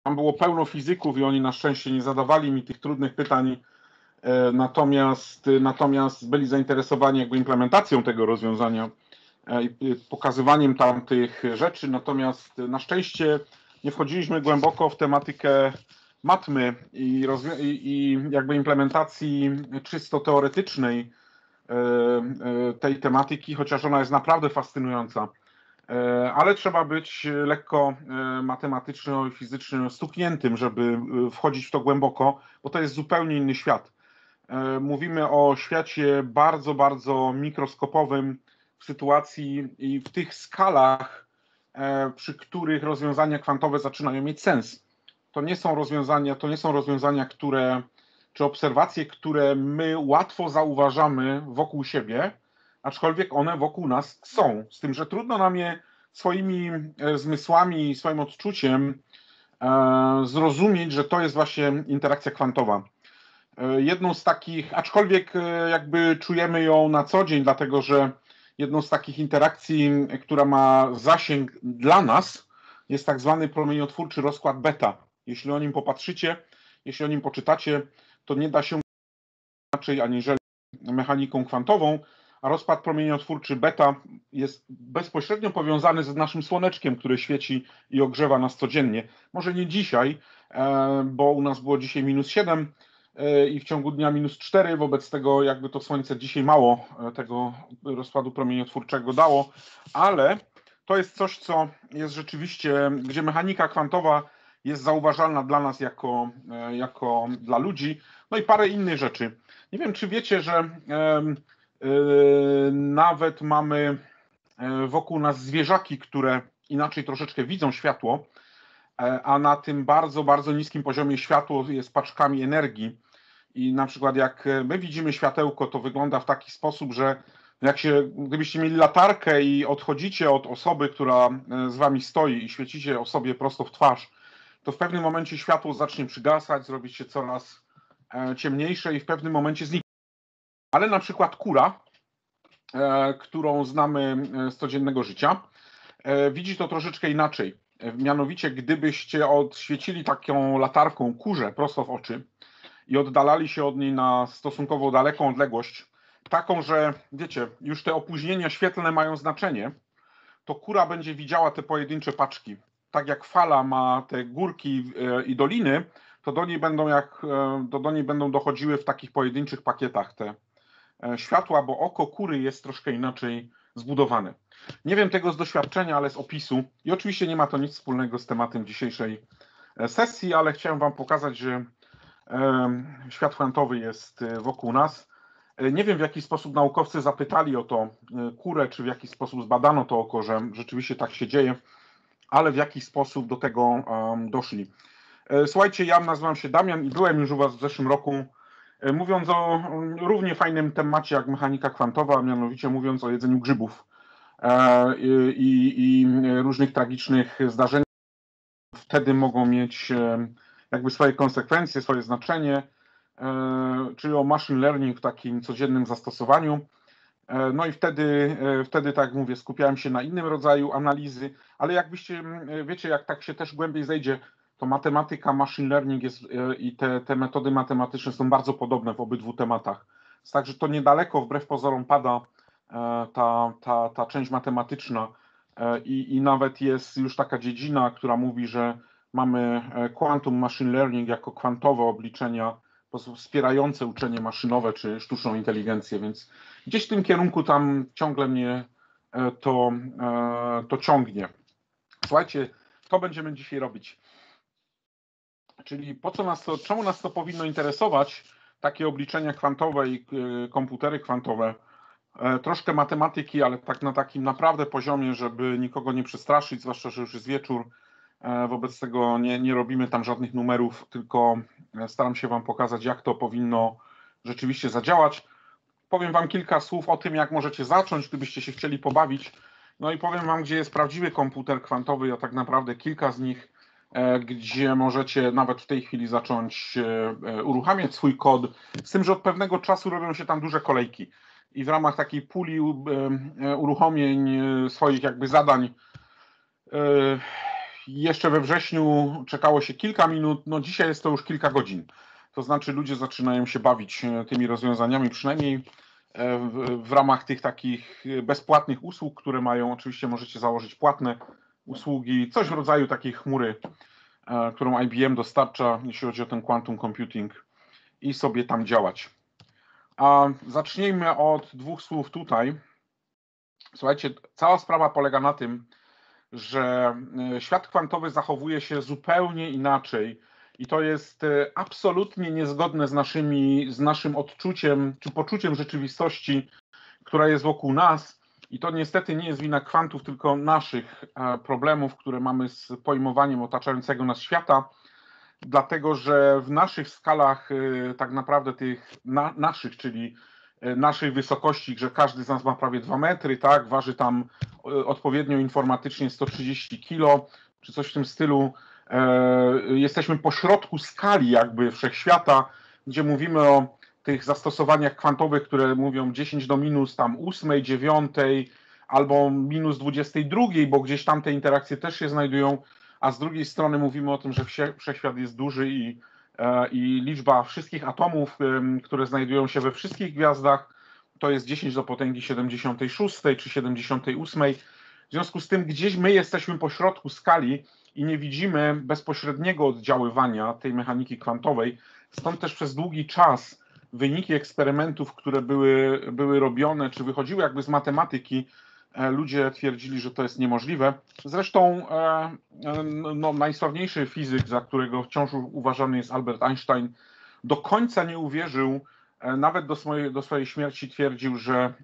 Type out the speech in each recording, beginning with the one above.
Tam było pełno fizyków i oni na szczęście nie zadawali mi tych trudnych pytań, natomiast byli zainteresowani jakby implementacją tego rozwiązania i pokazywaniem tam tych rzeczy, natomiast na szczęście nie wchodziliśmy głęboko w tematykę matmy i jakby implementacji czysto teoretycznej tej tematyki, chociaż ona jest naprawdę fascynująca. Ale trzeba być lekko matematyczno i fizycznie stukniętym, żeby wchodzić w to głęboko, bo to jest zupełnie inny świat. Mówimy o świecie bardzo, bardzo mikroskopowym w sytuacji i w tych skalach, przy których rozwiązania kwantowe zaczynają mieć sens. To nie są rozwiązania, czy obserwacje, które my łatwo zauważamy wokół siebie, aczkolwiek one wokół nas są. Z tym, że trudno nam je swoimi zmysłami i swoim odczuciem zrozumieć, że to jest właśnie interakcja kwantowa. Jedną z takich, aczkolwiek jakby czujemy ją na co dzień, dlatego że jedną z takich interakcji, która ma zasięg dla nas, jest tak zwany promieniotwórczy rozkład beta. Jeśli o nim popatrzycie, jeśli o nim poczytacie, to nie da się inaczej aniżeli mechaniką kwantową, a rozkład promieniotwórczy beta jest bezpośrednio powiązany z naszym słoneczkiem, które świeci i ogrzewa nas codziennie. Może nie dzisiaj, bo u nas było dzisiaj -7 i w ciągu dnia -4, wobec tego jakby to słońce dzisiaj mało tego rozkładu promieniotwórczego dało, ale to jest coś, co jest rzeczywiście, gdzie mechanika kwantowa jest zauważalna dla nas jako dla ludzi, no i parę innych rzeczy. Nie wiem, czy wiecie, że nawet mamy wokół nas zwierzaki, które inaczej troszeczkę widzą światło, a na tym bardzo, bardzo niskim poziomie światło jest paczkami energii. I na przykład jak my widzimy światełko, to wygląda w taki sposób, że gdybyście mieli latarkę i odchodzicie od osoby, która z wami stoi i świecicie osobie prosto w twarz, to w pewnym momencie światło zacznie przygasać, zrobić się coraz ciemniejsze i w pewnym momencie zniknie. Ale na przykład kura, którą znamy z codziennego życia, widzi to troszeczkę inaczej. Mianowicie, gdybyście odświecili taką latarką kurze prosto w oczy i oddalali się od niej na stosunkowo daleką odległość, taką, że wiecie, już te opóźnienia świetlne mają znaczenie, to kura będzie widziała te pojedyncze paczki. Tak jak fala ma te górki i doliny, to do niej będą dochodziły w takich pojedynczych pakietach te światła, bo oko kury jest troszkę inaczej zbudowane. Nie wiem tego z doświadczenia, ale z opisu. I oczywiście nie ma to nic wspólnego z tematem dzisiejszej sesji, ale chciałem wam pokazać, że świat kwantowy jest wokół nas. Nie wiem, w jaki sposób naukowcy zapytali o to kurę, czy w jaki sposób zbadano to oko, że rzeczywiście tak się dzieje, ale w jaki sposób do tego doszli. Słuchajcie, ja nazywam się Damian i byłem już u was w zeszłym roku, mówiąc o równie fajnym temacie jak mechanika kwantowa, mianowicie mówiąc o jedzeniu grzybów i różnych tragicznych zdarzeniach. Wtedy mogą mieć jakby swoje konsekwencje, swoje znaczenie, czyli o machine learning w takim codziennym zastosowaniu. No i wtedy, tak jak mówię, skupiałem się na innym rodzaju analizy, ale jakbyście, wiecie, jak tak się też głębiej zejdzie, to matematyka, machine learning jest i te metody matematyczne są bardzo podobne w obydwu tematach. Także to niedaleko, wbrew pozorom, pada ta część matematyczna i nawet jest już taka dziedzina, która mówi, że mamy quantum machine learning jako kwantowe obliczenia wspierające uczenie maszynowe czy sztuczną inteligencję, więc gdzieś w tym kierunku tam ciągle mnie to ciągnie. Słuchajcie, to będziemy dzisiaj robić. Czyli czemu nas to powinno interesować, takie obliczenia kwantowe i komputery kwantowe? Troszkę matematyki, ale tak na takim naprawdę poziomie, żeby nikogo nie przestraszyć, zwłaszcza, że już jest wieczór. Wobec tego nie robimy tam żadnych numerów, tylko staram się wam pokazać, jak to powinno rzeczywiście zadziałać. Powiem wam kilka słów o tym, jak możecie zacząć, gdybyście się chcieli pobawić. No i powiem wam, gdzie jest prawdziwy komputer kwantowy, a tak naprawdę kilka z nich, gdzie możecie nawet w tej chwili zacząć uruchamiać swój kod, z tym, że od pewnego czasu robią się tam duże kolejki i w ramach takiej puli uruchomień swoich jakby zadań jeszcze we wrześniu czekało się kilka minut, no dzisiaj jest to już kilka godzin. To znaczy ludzie zaczynają się bawić tymi rozwiązaniami, przynajmniej w ramach tych takich bezpłatnych usług, które mają, oczywiście możecie założyć płatne usługi, coś w rodzaju takiej chmury, którą IBM dostarcza, jeśli chodzi o ten quantum computing i sobie tam działać. A zacznijmy od dwóch słów tutaj. Słuchajcie, cała sprawa polega na tym, że świat kwantowy zachowuje się zupełnie inaczej i to jest absolutnie niezgodne z naszym odczuciem czy poczuciem rzeczywistości, która jest wokół nas. I to niestety nie jest wina kwantów, tylko naszych problemów, które mamy z pojmowaniem otaczającego nas świata, dlatego że w naszych skalach tak naprawdę tych naszych, czyli naszej wysokości, że każdy z nas ma prawie 2 metry, tak, waży tam odpowiednio informatycznie 130 kilo, czy coś w tym stylu. Jesteśmy pośrodku skali jakby wszechświata, gdzie mówimy o tych zastosowaniach kwantowych, które mówią 10 do minus tam 8, 9 albo minus 22, bo gdzieś tam te interakcje też się znajdują, a z drugiej strony mówimy o tym, że wszechświat jest duży i liczba wszystkich atomów, które znajdują się we wszystkich gwiazdach, to jest 10 do potęgi 76 czy 78. W związku z tym gdzieś my jesteśmy pośrodku skali i nie widzimy bezpośredniego oddziaływania tej mechaniki kwantowej. Stąd też przez długi czas wyniki eksperymentów, które były robione, czy wychodziły jakby z matematyki, ludzie twierdzili, że to jest niemożliwe. Zresztą no, najsławniejszy fizyk, za którego wciąż uważany jest Albert Einstein, do końca nie uwierzył, nawet do swojej śmierci twierdził, że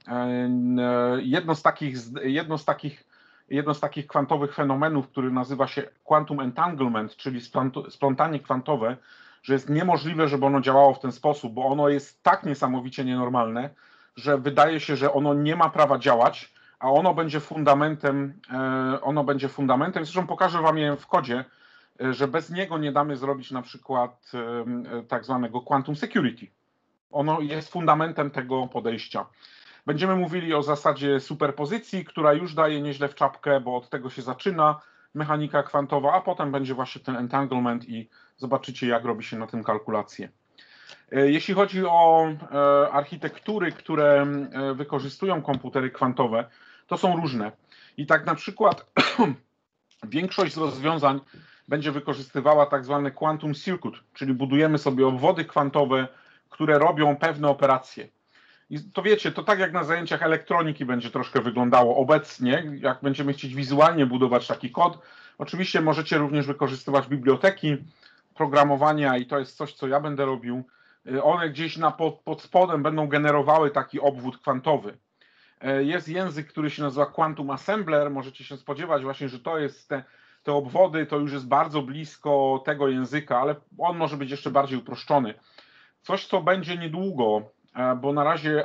jedno z takich kwantowych fenomenów, który nazywa się quantum entanglement, czyli splątanie kwantowe, że jest niemożliwe, żeby ono działało w ten sposób, bo ono jest tak niesamowicie nienormalne, że wydaje się, że ono nie ma prawa działać, a ono będzie fundamentem, zresztą pokażę wam je w kodzie, że bez niego nie damy zrobić na przykład tak zwanego quantum security. Ono jest fundamentem tego podejścia. Będziemy mówili o zasadzie superpozycji, która już daje nieźle w czapkę, bo od tego się zaczyna mechanika kwantowa, a potem będzie właśnie ten entanglement i zobaczycie, jak robi się na tym kalkulacje. Jeśli chodzi o architektury, które wykorzystują komputery kwantowe, to są różne. I tak na przykład większość z rozwiązań będzie wykorzystywała tak zwany quantum circuit, czyli budujemy sobie obwody kwantowe, które robią pewne operacje. I to wiecie, to tak jak na zajęciach elektroniki będzie troszkę wyglądało obecnie, jak będziemy chcieć wizualnie budować taki kod. Oczywiście możecie również wykorzystywać biblioteki programowania i to jest coś, co ja będę robił. One gdzieś pod spodem będą generowały taki obwód kwantowy. Jest język, który się nazywa Quantum Assembler. Możecie się spodziewać właśnie, że to jest te obwody, to już jest bardzo blisko tego języka, ale on może być jeszcze bardziej uproszczony. Coś, co będzie niedługo, bo na razie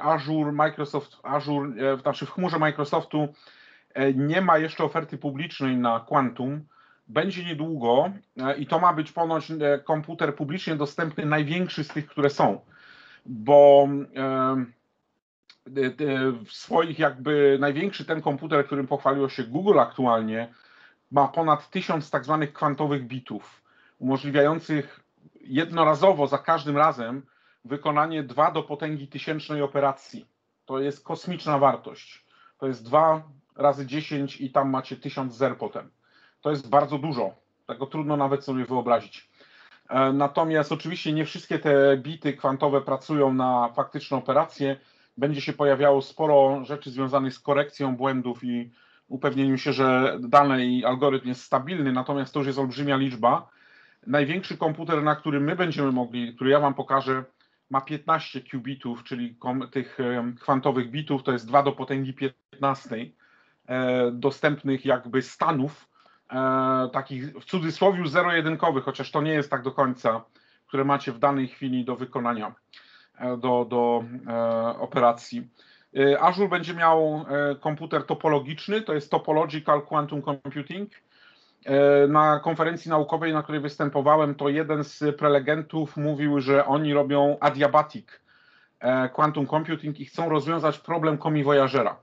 w chmurze Microsoftu nie ma jeszcze oferty publicznej na Quantum. Będzie niedługo i to ma być ponoć komputer publicznie dostępny, największy z tych, które są, bo w swoich jakby największy ten komputer, którym pochwaliło się Google aktualnie, ma ponad 1000 tak zwanych kwantowych bitów, umożliwiających jednorazowo za każdym razem wykonanie 2 do potęgi tysięcznej operacji. To jest kosmiczna wartość. To jest 2 razy 10 i tam macie 1000 zer potem. To jest bardzo dużo. Tego trudno nawet sobie wyobrazić. Natomiast oczywiście nie wszystkie te bity kwantowe pracują na faktyczne operacje. Będzie się pojawiało sporo rzeczy związanych z korekcją błędów i upewnieniem się, że dane i algorytm jest stabilny, natomiast to już jest olbrzymia liczba. Największy komputer, na którym my będziemy mogli, który ja wam pokażę, ma 15 qubitów, czyli tych kwantowych bitów, to jest 2 do potęgi 15 dostępnych jakby stanów, takich w cudzysłowie zero-jedynkowych, chociaż to nie jest tak do końca, które macie w danej chwili do wykonania, do operacji. Azure będzie miał komputer topologiczny, to jest Topological Quantum Computing. Na konferencji naukowej, na której występowałem, to jeden z prelegentów mówił, że oni robią adiabatic quantum computing i chcą rozwiązać problem komi Voyagera.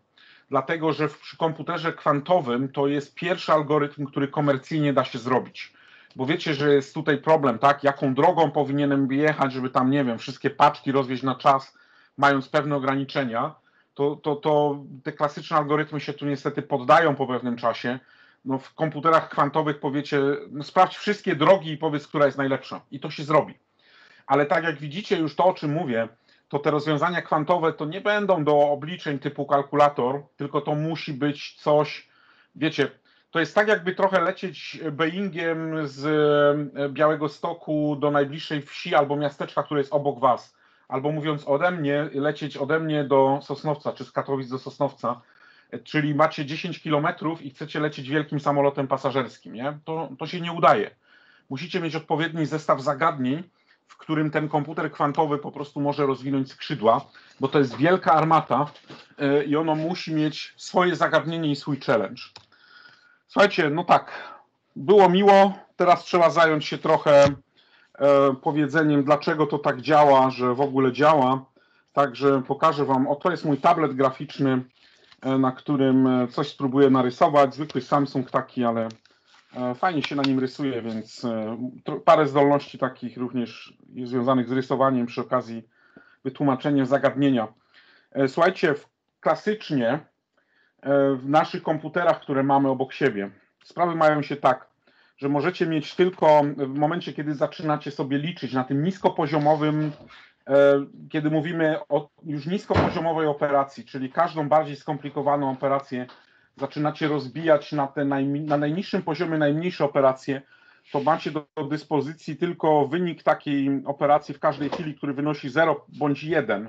dlatego że przy komputerze kwantowym to jest pierwszy algorytm, który komercyjnie da się zrobić. Bo wiecie, że jest tutaj problem, tak? Jaką drogą powinienem jechać, żeby tam, nie wiem, wszystkie paczki rozwieźć na czas, mając pewne ograniczenia, to te klasyczne algorytmy się tu niestety poddają po pewnym czasie. No, w komputerach kwantowych powiecie, no, sprawdź wszystkie drogi i powiedz, która jest najlepsza. I to się zrobi. Ale tak jak widzicie już to, o czym mówię, to te rozwiązania kwantowe to nie będą do obliczeń typu kalkulator, tylko to musi być coś, wiecie, to jest tak jakby trochę lecieć Boeingiem z Białegostoku do najbliższej wsi albo miasteczka, które jest obok was. Albo mówiąc ode mnie, lecieć ode mnie do Sosnowca, czy z Katowic do Sosnowca, czyli macie 10 kilometrów i chcecie lecieć wielkim samolotem pasażerskim, nie? To się nie udaje. Musicie mieć odpowiedni zestaw zagadnień, w którym ten komputer kwantowy po prostu może rozwinąć skrzydła, bo to jest wielka armata i ono musi mieć swoje zagadnienie i swój challenge. Słuchajcie, no tak, było miło, teraz trzeba zająć się trochę powiedzeniem, dlaczego to tak działa, że w ogóle działa. Także pokażę wam, oto jest mój tablet graficzny, na którym coś spróbuję narysować, zwykły Samsung taki, ale fajnie się na nim rysuje, więc parę zdolności takich również związanych z rysowaniem przy okazji wytłumaczeniem zagadnienia. Słuchajcie, klasycznie w naszych komputerach, które mamy obok siebie, sprawy mają się tak, że możecie mieć tylko w momencie, kiedy zaczynacie sobie liczyć na tym niskopoziomowym, kiedy mówimy o już niskopoziomowej operacji, czyli każdą bardziej skomplikowaną operację zaczynacie rozbijać na najniższym poziomie najmniejsze operacje, to macie do dyspozycji tylko wynik takiej operacji w każdej chwili, który wynosi 0 bądź 1.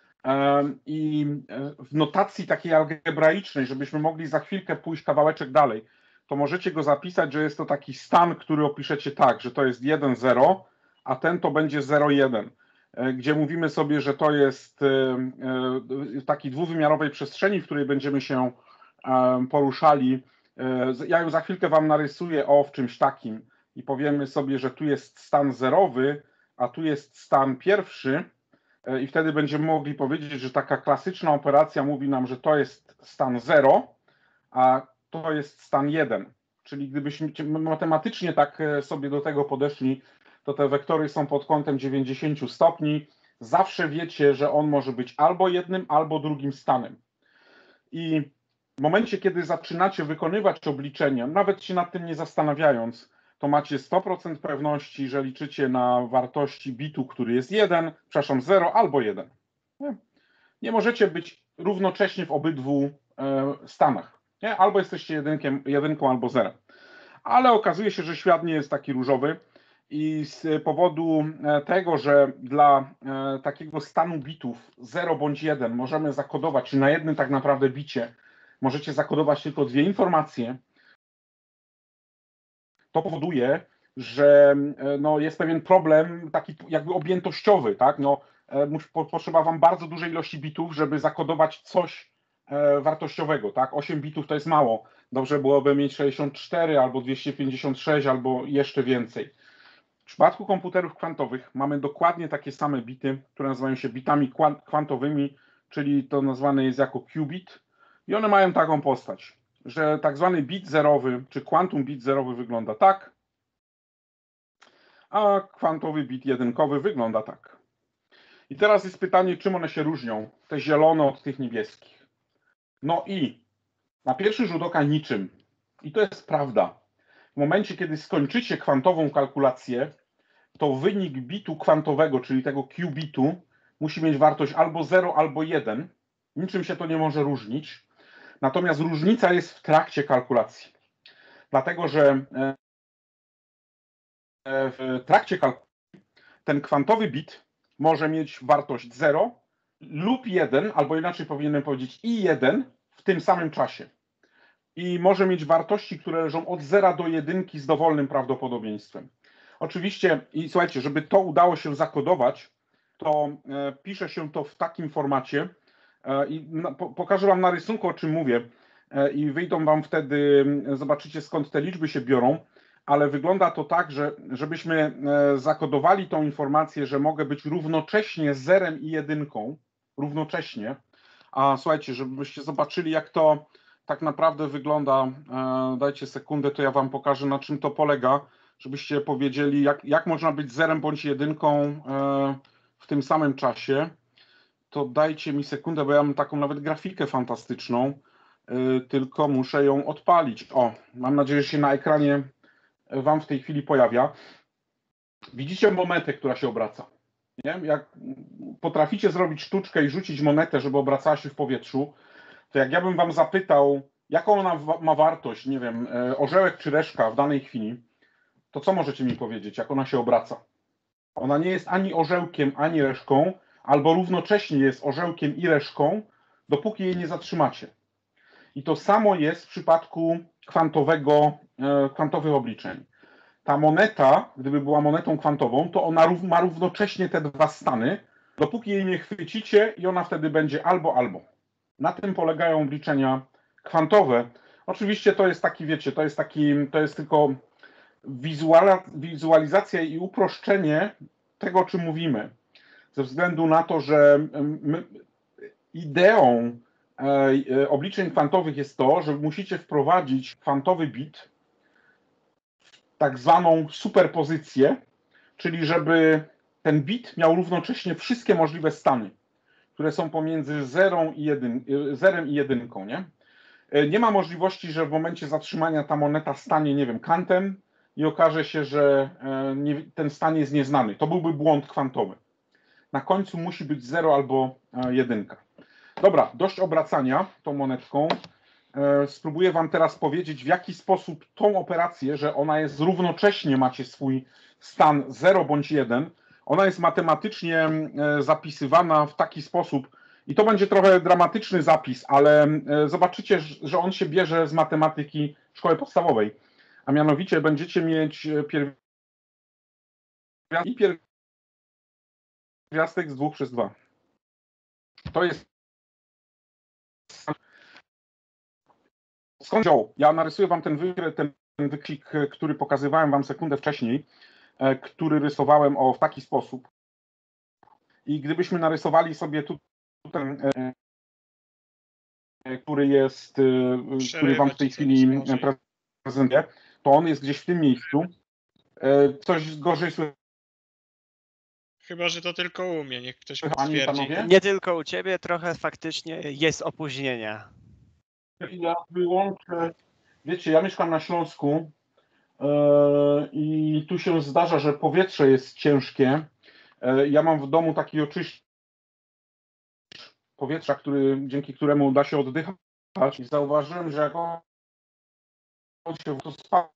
I w notacji takiej algebraicznej, żebyśmy mogli za chwilkę pójść kawałeczek dalej, to możecie go zapisać, że jest to taki stan, który opiszecie tak, że to jest 1,0, a ten to będzie 0,1, gdzie mówimy sobie, że to jest w takiej dwuwymiarowej przestrzeni, w której będziemy się poruszali. Ja ją za chwilkę wam narysuję w czymś takim i powiemy sobie, że tu jest stan zerowy, a tu jest stan pierwszy i wtedy będziemy mogli powiedzieć, że taka klasyczna operacja mówi nam, że to jest stan 0, a to jest stan 1. Czyli gdybyśmy matematycznie tak sobie do tego podeszli, to te wektory są pod kątem 90 stopni. Zawsze wiecie, że on może być albo jednym, albo drugim stanem. I w momencie, kiedy zaczynacie wykonywać obliczenia, nawet się nad tym nie zastanawiając, to macie 100% pewności, że liczycie na wartości bitu, który jest 0 albo 1. Nie możecie być równocześnie w obydwu stanach. Nie? Albo jesteście jedynką albo 0. Ale okazuje się, że świat nie jest taki różowy i z powodu tego, że dla takiego stanu bitów 0 bądź 1 możemy zakodować, czy na jednym tak naprawdę bicie możecie zakodować tylko 2 informacje, to powoduje, że no, jest pewien problem taki jakby objętościowy, tak? No, potrzeba wam bardzo dużej ilości bitów, żeby zakodować coś wartościowego, tak? 8 bitów to jest mało. Dobrze byłoby mieć 64 albo 256 albo jeszcze więcej. W przypadku komputerów kwantowych mamy dokładnie takie same bity, które nazywają się bitami kwantowymi, czyli to nazwane jest jako qubit i one mają taką postać, że tak zwany bit zerowy, czy quantum bit zerowy wygląda tak, a kwantowy bit jedynkowy wygląda tak. I teraz jest pytanie, czym one się różnią, te zielone od tych niebieskich. No i na pierwszy rzut oka niczym. I to jest prawda. W momencie, kiedy skończycie kwantową kalkulację, to wynik bitu kwantowego, czyli tego qbitu, musi mieć wartość albo 0, albo 1. Niczym się to nie może różnić. Natomiast różnica jest w trakcie kalkulacji. Dlatego, że w trakcie kalkulacji ten kwantowy bit może mieć wartość 0 lub 1, albo inaczej powinienem powiedzieć i 1 w tym samym czasie. I może mieć wartości, które leżą od 0 do 1 z dowolnym prawdopodobieństwem. Oczywiście, i słuchajcie, żeby to udało się zakodować, to pisze się to w takim formacie i pokażę wam na rysunku, o czym mówię i wyjdą wam wtedy, zobaczycie skąd te liczby się biorą, ale wygląda to tak, że żebyśmy zakodowali tą informację, że mogę być równocześnie zerem i jedynką, równocześnie, A słuchajcie, żebyście zobaczyli, jak to tak naprawdę wygląda, dajcie sekundę, to ja wam pokażę, na czym to polega, żebyście powiedzieli, jak można być zerem bądź jedynką w tym samym czasie. To dajcie mi sekundę, bo ja mam taką nawet grafikę fantastyczną, tylko muszę ją odpalić. O, mam nadzieję, że się na ekranie wam w tej chwili pojawia. Widzicie monetę, która się obraca. Nie? Jak potraficie zrobić sztuczkę i rzucić monetę, żeby obracała się w powietrzu, to jak ja bym wam zapytał, jaką ona ma wartość, nie wiem, orzełek czy reszka w danej chwili, to co możecie mi powiedzieć, jak ona się obraca? Ona nie jest ani orzełkiem, ani reszką, albo równocześnie jest orzełkiem i reszką, dopóki jej nie zatrzymacie. I to samo jest w przypadku kwantowych obliczeń. Ta moneta, gdyby była monetą kwantową, to ona ma równocześnie te dwa stany, dopóki jej nie chwycicie i ona wtedy będzie albo, albo. Na tym polegają obliczenia kwantowe. Oczywiście to jest taki, wiecie, to jest tylko wizualizacja i uproszczenie tego, o czym mówimy. Ze względu na to, że ideą obliczeń kwantowych jest to, że musicie wprowadzić kwantowy bit w tak zwaną superpozycję, czyli żeby ten bit miał równocześnie wszystkie możliwe stany, które są pomiędzy zerem i jedynką. Nie ma możliwości, że w momencie zatrzymania ta moneta stanie, nie wiem, kantem i okaże się, że ten stan jest nieznany. To byłby błąd kwantowy. Na końcu musi być 0 albo 1. Dobra, dość obracania tą monetką. Spróbuję wam teraz powiedzieć, w jaki sposób tą operację, że ona jest równocześnie, macie swój stan 0 bądź 1, ona jest matematycznie zapisywana w taki sposób, i to będzie trochę dramatyczny zapis, ale zobaczycie, że on się bierze z matematyki szkoły podstawowej. A mianowicie będziecie mieć pierwiastek z 2 przez 2. To jest... Skąd wziął? Ja narysuję wam ten wyklik, który pokazywałem wam sekundę wcześniej, który rysowałem w taki sposób. I gdybyśmy narysowali sobie tutaj, który wam w tej chwili prezentuję, to on jest gdzieś w tym miejscu. Coś gorzej słychać? Chyba, że to tylko u mnie, niech ktoś Panie i potwierdzi. panowie? Nie tylko u ciebie, trochę faktycznie jest opóźnienia. Ja wyłączę. Wiecie, ja mieszkam na Śląsku i tu się zdarza, że powietrze jest ciężkie. Ja mam w domu taki oczyszczacz powietrza, dzięki któremu da się oddychać, i zauważyłem, że jak on się to spada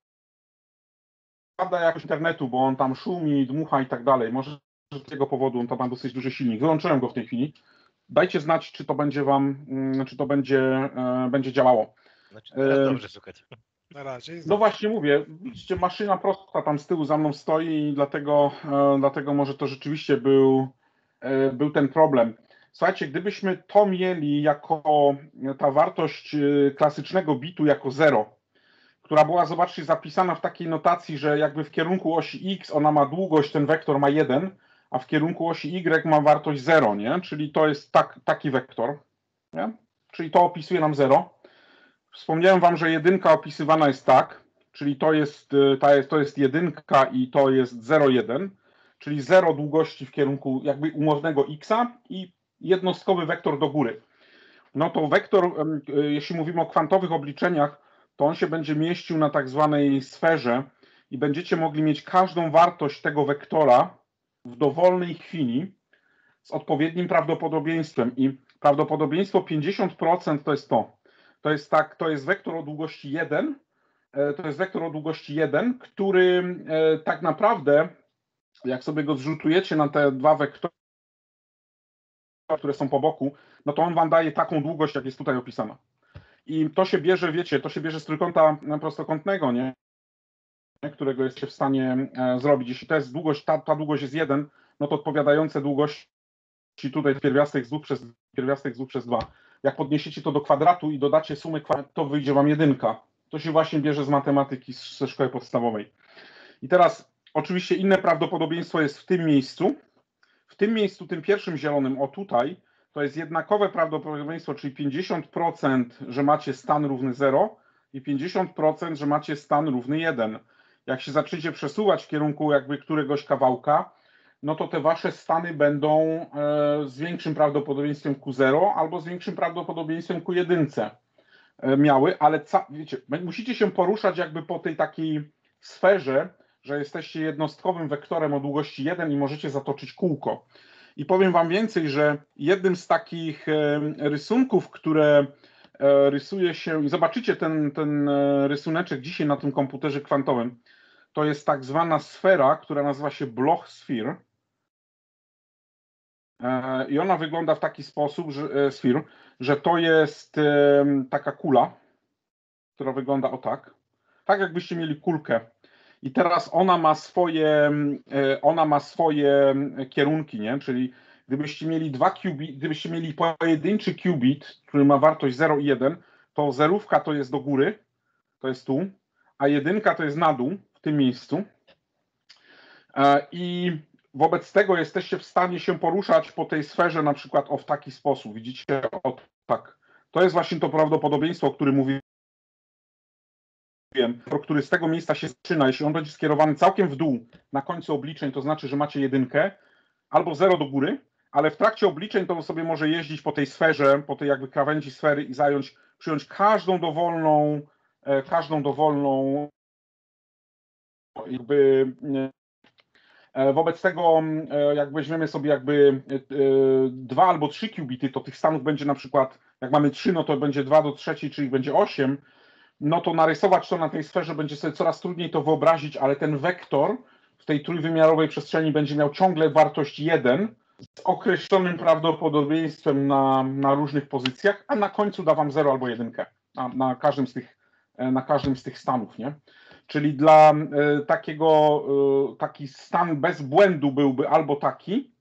jakoś internetu, bo on tam szumi, dmucha i tak dalej. Może z tego powodu on tam ma dosyć duży silnik. Wyłączyłem go w tej chwili. Dajcie znać, czy to będzie będzie działało. Znaczy, teraz dobrze słuchać. Na razie jest No właśnie mówię, widzicie, maszyna prosta tam z tyłu za mną stoi i dlatego może to rzeczywiście był ten problem. Słuchajcie, gdybyśmy to mieli jako ta wartość klasycznego bitu jako 0, która była, zobaczcie, zapisana w takiej notacji, że jakby w kierunku osi x ona ma długość, ten wektor ma 1, a w kierunku osi y ma wartość 0, nie? Czyli to jest taki wektor, nie? Czyli to opisuje nam 0. Wspomniałem wam, że jedynka opisywana jest tak, czyli to jest jedynka i to jest 0,1, czyli 0 długości w kierunku jakby umownego x-a i jednostkowy wektor do góry. No to wektor, jeśli mówimy o kwantowych obliczeniach, to on się będzie mieścił na tak zwanej sferze i będziecie mogli mieć każdą wartość tego wektora w dowolnej chwili z odpowiednim prawdopodobieństwem. I prawdopodobieństwo 50% to jest to. To jest wektor o długości 1. To jest wektor o długości 1, który tak naprawdę, jak sobie go zrzutujecie na te dwa wektory, które są po boku, no to on wam daje taką długość, jak jest tutaj opisana. I to się bierze, wiecie, to się bierze z trójkąta prostokątnego, nie? Którego jesteście w stanie zrobić. Jeśli to jest długość, ta długość jest 1, no to odpowiadające długości tutaj pierwiastek z 2 przez 2. Jak podniesiecie to do kwadratu i dodacie sumy kwadrat, to wyjdzie wam 1. To się właśnie bierze z matematyki ze szkoły podstawowej. I teraz oczywiście inne prawdopodobieństwo jest w tym miejscu. W tym miejscu, tym pierwszym zielonym, o tutaj, to jest jednakowe prawdopodobieństwo, czyli 50%, że macie stan równy 0 i 50%, że macie stan równy 1. Jak się zaczniecie przesuwać w kierunku jakby któregoś kawałka, no to te wasze stany będą z większym prawdopodobieństwem ku 0 albo z większym prawdopodobieństwem ku 1 miały, ale wiecie, musicie się poruszać jakby po tej takiej sferze, że jesteście jednostkowym wektorem o długości 1 i możecie zatoczyć kółko. I powiem wam więcej, że jednym z takich rysunków, które rysuje się, i zobaczycie ten rysuneczek dzisiaj na tym komputerze kwantowym, to jest tak zwana sfera, która nazywa się Bloch Sphere. I ona wygląda w taki sposób, że to jest taka kula, która wygląda o tak. Tak jakbyście mieli kulkę. I teraz ona ma swoje kierunki, nie? Czyli gdybyście mieli gdybyście mieli pojedynczy qubit, który ma wartość 0 i 1, to zerówka to jest do góry, to jest tu, a jedynka to jest na dół, w tym miejscu. I wobec tego jesteście w stanie się poruszać po tej sferze na przykład w taki sposób. Widzicie? Tak. To jest właśnie to prawdopodobieństwo, o którym mówiłem, który z tego miejsca się zaczyna. Jeśli on będzie skierowany całkiem w dół na końcu obliczeń, to znaczy, że macie jedynkę albo 0 do góry, ale w trakcie obliczeń to sobie może jeździć po tej sferze, po tej jakby krawędzi sfery i przyjąć każdą dowolną jakby. Wobec tego, jak weźmiemy sobie jakby 2 albo 3 qubity, to tych stanów będzie na przykład, jak mamy 3, no to będzie 2 do 3, czyli będzie 8, no to narysować to na tej sferze będzie sobie coraz trudniej to wyobrazić, ale ten wektor w tej trójwymiarowej przestrzeni będzie miał ciągle wartość 1 z określonym prawdopodobieństwem na różnych pozycjach, a na końcu da wam 0 albo 1 na każdym z tych stanów, nie? Czyli dla taki stan bez błędu byłby albo taki,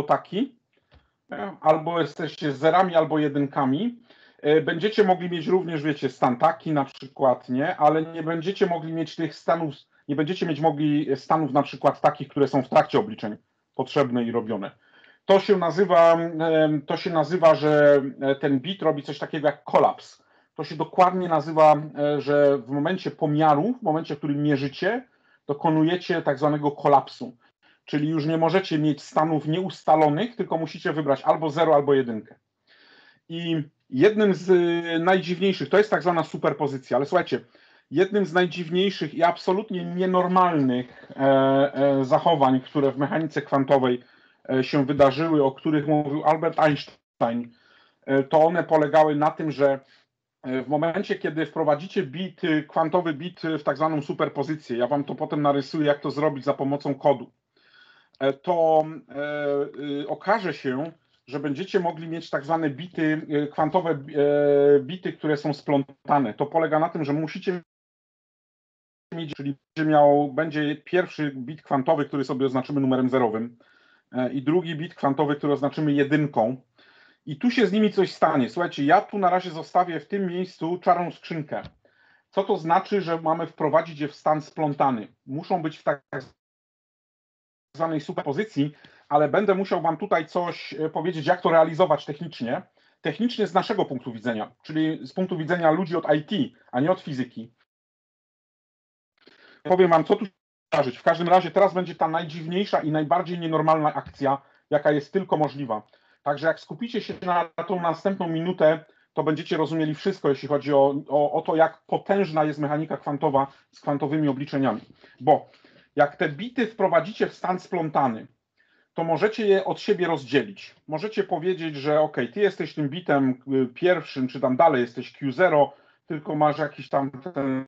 albo jesteście z zerami, albo jedynkami. Będziecie mogli mieć również, wiecie, stan taki na przykład, nie? Ale nie będziecie mogli mieć tych stanów, nie będziecie mogli stanów na przykład takich, które są w trakcie obliczeń potrzebne i robione. To się nazywa, że ten bit robi coś takiego jak kolaps. To się dokładnie nazywa, że w momencie pomiaru, w momencie, w którym mierzycie, dokonujecie tak zwanego kolapsu. Czyli już nie możecie mieć stanów nieustalonych, tylko musicie wybrać albo 0, albo 1. I jednym z najdziwniejszych, to jest tak zwana superpozycja, ale słuchajcie, jednym z najdziwniejszych i absolutnie nienormalnych zachowań, które w mechanice kwantowej się wydarzyły, o których mówił Albert Einstein, to one polegały na tym, że w momencie, kiedy wprowadzicie kwantowy bit w tak zwaną superpozycję, ja wam to potem narysuję, jak to zrobić za pomocą kodu, to okaże się, że będziecie mogli mieć tak zwane kwantowe bity, które są splątane. To polega na tym, że musicie mieć, czyli będzie pierwszy bit kwantowy, który sobie oznaczymy numerem zerowym i drugi bit kwantowy, który oznaczymy 1. I tu się z nimi coś stanie. Słuchajcie, ja tu na razie zostawię w tym miejscu czarną skrzynkę. Co to znaczy, że mamy wprowadzić je w stan splątany? Muszą być w tak zwanej superpozycji, ale będę musiał wam tutaj coś powiedzieć, jak to realizować technicznie. Technicznie z naszego punktu widzenia, czyli z punktu widzenia ludzi od IT, a nie od fizyki. Powiem wam, co tu się wydarzyć. W każdym razie teraz będzie ta najdziwniejsza i najbardziej nienormalna akcja, jaka jest tylko możliwa. Także jak skupicie się na tą następną minutę, to będziecie rozumieli wszystko, jeśli chodzi o to, jak potężna jest mechanika kwantowa z kwantowymi obliczeniami. Bo jak te bity wprowadzicie w stan splątany, to możecie je od siebie rozdzielić. Możecie powiedzieć, że ok, ty jesteś tym bitem pierwszym, czy tam dalej jesteś Q0, tylko masz jakiś tam ten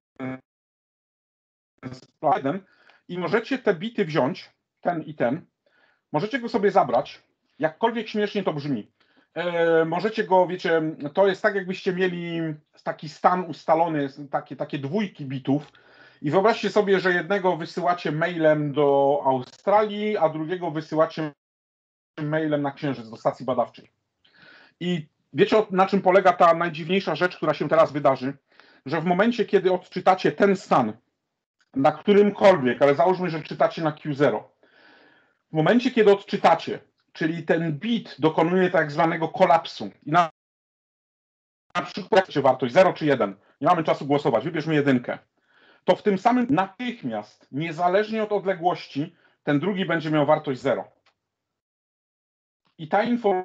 i możecie te bity wziąć, ten i ten, możecie go sobie zabrać, jakkolwiek śmiesznie to brzmi. Możecie go, wiecie, to jest tak, jakbyście mieli taki stan ustalony, takie dwójki bitów i wyobraźcie sobie, że jednego wysyłacie mailem do Australii, a drugiego wysyłacie mailem na Księżyc, do stacji badawczej. I wiecie, na czym polega ta najdziwniejsza rzecz, która się teraz wydarzy? Że w momencie, kiedy odczytacie ten stan, na którymkolwiek, ale załóżmy, że czytacie na Q0, w momencie, kiedy odczytacie czyli ten bit dokonuje tak zwanego kolapsu. I na przykład czy wartość 0 czy 1, nie mamy czasu głosować, wybierzmy jedynkę, to w tym samym natychmiast, niezależnie od odległości, ten drugi będzie miał wartość 0. I ta informacja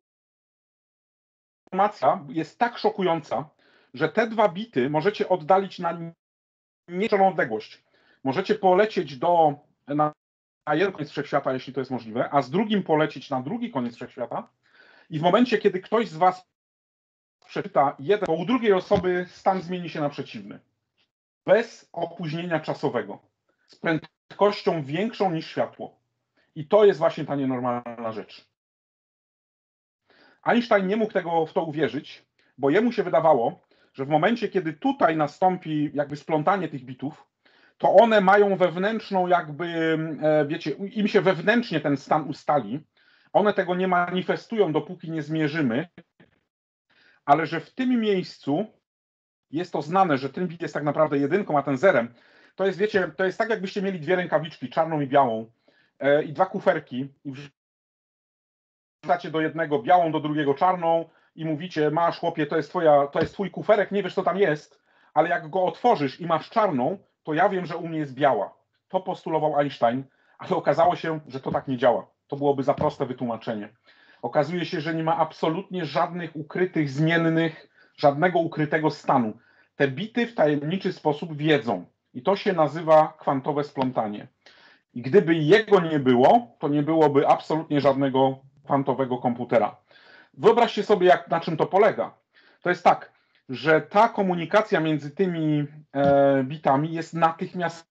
jest tak szokująca, że te dwa bity możecie oddalić na nieliczoną odległość. Możecie polecieć na jeden koniec wszechświata, jeśli to jest możliwe, a z drugim polecieć na drugi koniec wszechświata i w momencie, kiedy ktoś z was przeczyta jeden, to u drugiej osoby stan zmieni się na przeciwny. Bez opóźnienia czasowego. Z prędkością większą niż światło. I to jest właśnie ta nienormalna rzecz. Einstein nie mógł w to uwierzyć, bo jemu się wydawało, że w momencie, kiedy tutaj nastąpi jakby splątanie tych bitów, to one mają wewnętrzną jakby, wiecie, im się wewnętrznie ten stan ustali, one tego nie manifestują, dopóki nie zmierzymy, ale że w tym miejscu jest to znane, że ten bit jest tak naprawdę jedynką, a ten zerem. To jest, wiecie, to jest tak, jakbyście mieli dwie rękawiczki, czarną i białą, i dwa kuferki, i wrzucacie do jednego białą, do drugiego czarną i mówicie, masz chłopie, to jest twój kuferek, nie wiesz co tam jest, ale jak go otworzysz i masz czarną, to ja wiem, że u mnie jest biała. To postulował Einstein, ale okazało się, że to tak nie działa. To byłoby za proste wytłumaczenie. Okazuje się, że nie ma absolutnie żadnych ukrytych zmiennych, żadnego ukrytego stanu. Te bity w tajemniczy sposób wiedzą. I to się nazywa kwantowe splątanie. I gdyby jego nie było, to nie byłoby absolutnie żadnego kwantowego komputera. Wyobraźcie sobie, na czym to polega. To jest tak, że ta komunikacja między tymi bitami jest natychmiastowa.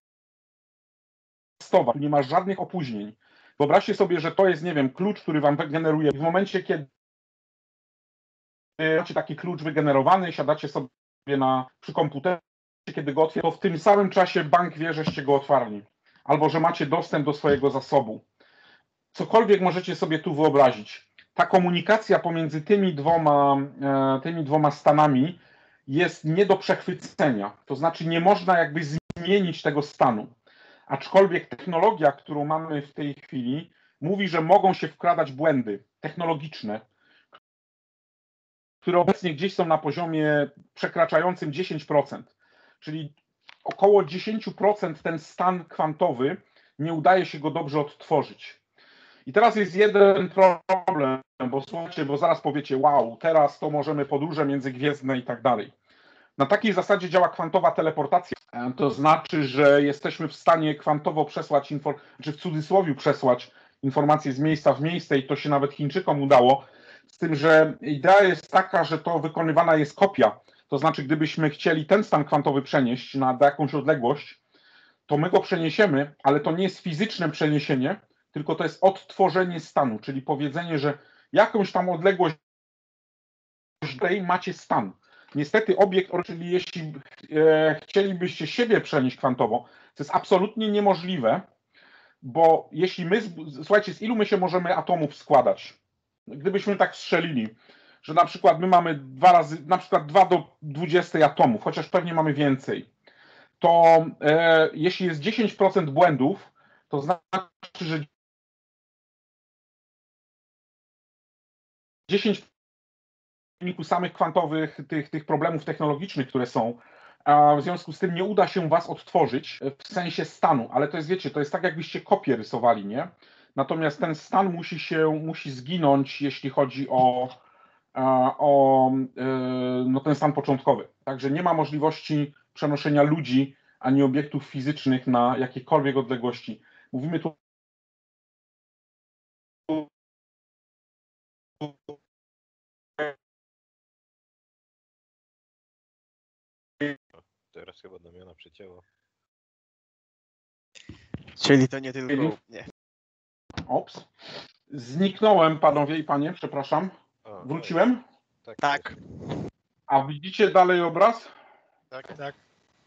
Tu nie ma żadnych opóźnień. Wyobraźcie sobie, że to jest, nie wiem, klucz, który wam generuje. W momencie, kiedy macie taki klucz wygenerowany, siadacie sobie przy komputerze, kiedy go otwieracie, to w tym samym czasie bank wie, żeście go otwarli. Albo że macie dostęp do swojego zasobu. Cokolwiek możecie sobie tu wyobrazić. Ta komunikacja pomiędzy tymi dwoma stanami jest nie do przechwycenia. To znaczy nie można jakby zmienić tego stanu. Aczkolwiek technologia, którą mamy w tej chwili, mówi, że mogą się wkradać błędy technologiczne, które obecnie gdzieś są na poziomie przekraczającym 10%. Czyli około 10% ten stan kwantowy nie udaje się go dobrze odtworzyć. I teraz jest jeden problem, bo słuchajcie, bo zaraz powiecie, wow, teraz to możemy podróże międzygwiezdne i tak dalej. Na takiej zasadzie działa kwantowa teleportacja. To znaczy, że jesteśmy w stanie kwantowo przesłać, czy w cudzysłowie przesłać informacje z miejsca w miejsce i to się nawet Chińczykom udało. Z tym, że idea jest taka, że to wykonywana jest kopia. To znaczy, gdybyśmy chcieli ten stan kwantowy przenieść na jakąś odległość, to my go przeniesiemy, ale to nie jest fizyczne przeniesienie, tylko to jest odtworzenie stanu, czyli powiedzenie, że jakąś tam odległość tutaj macie stan. Niestety obiekt, czyli jeśli chcielibyście siebie przenieść kwantowo, to jest absolutnie niemożliwe, bo jeśli słuchajcie, z ilu my się możemy atomów składać? Gdybyśmy tak strzelili, że na przykład my mamy 2 do 20 atomów, chociaż pewnie mamy więcej, to jeśli jest 10% błędów, to znaczy, że 10 w wyniku samych kwantowych tych problemów technologicznych, które są, a w związku z tym nie uda się was odtworzyć w sensie stanu, ale to jest, wiecie, to jest tak, jakbyście kopię rysowali, nie? Natomiast ten stan musi zginąć, jeśli chodzi o ten stan początkowy. Także nie ma możliwości przenoszenia ludzi ani obiektów fizycznych na jakiekolwiek odległości. Mówimy tu Teraz chyba Damiana przecięło. Czyli to nie tylko nie. Ops. Zniknąłem, panowie i panie, przepraszam. Wróciłem? Tak. A widzicie dalej obraz? Tak.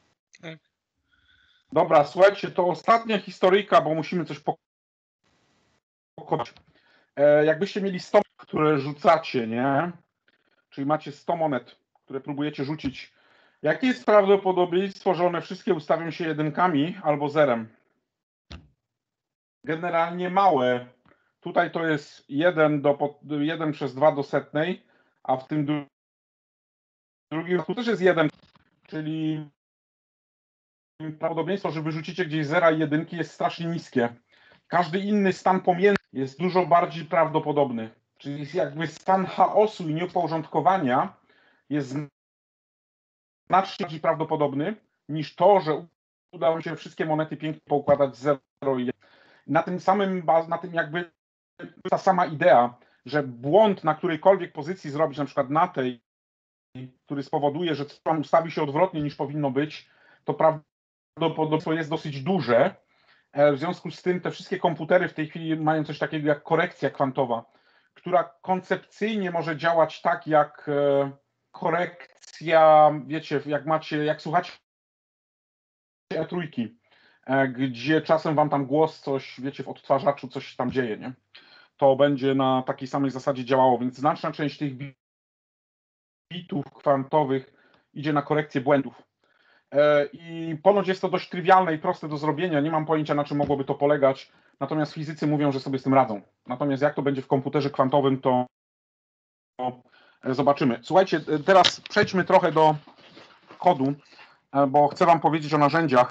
Dobra, słuchajcie, to ostatnia historyjka, bo musimy coś pokonać. Jakbyście mieli 100, które rzucacie, nie? Czyli macie 100 monet, które próbujecie rzucić. Jakie jest prawdopodobieństwo, że one wszystkie ustawią się jedynkami albo zerem? Generalnie małe. Tutaj to jest 1 przez 2 do setnej, a w tym drugim tu też jest 1, czyli prawdopodobieństwo, że wyrzucicie gdzieś 0 i 1 jest strasznie niskie. Każdy inny stan pomiędzy jest dużo bardziej prawdopodobny. Czyli jakby stan chaosu i nieuporządkowania jest znacznie bardziej prawdopodobny niż to, że uda mi się wszystkie monety pięknie poukładać 0 i 1. Na tym jakby ta sama idea, że błąd na którejkolwiek pozycji zrobić, na przykład na tej, który spowoduje, że coś tam ustawi się odwrotnie niż powinno być, to prawdopodobieństwo jest dosyć duże. W związku z tym te wszystkie komputery w tej chwili mają coś takiego jak korekcja kwantowa, która koncepcyjnie może działać tak jak korekcja, wiecie, jak słuchacie trójki, gdzie czasem wam tam głos coś, wiecie, w odtwarzaczu coś tam dzieje, nie? To będzie na takiej samej zasadzie działało, więc znaczna część tych bitów kwantowych idzie na korekcję błędów. I ponoć jest to dość trywialne i proste do zrobienia, nie mam pojęcia, na czym mogłoby to polegać, natomiast fizycy mówią, że sobie z tym radzą. Natomiast jak to będzie w komputerze kwantowym, to zobaczymy. Słuchajcie, teraz przejdźmy trochę do kodu, bo chcę wam powiedzieć o narzędziach.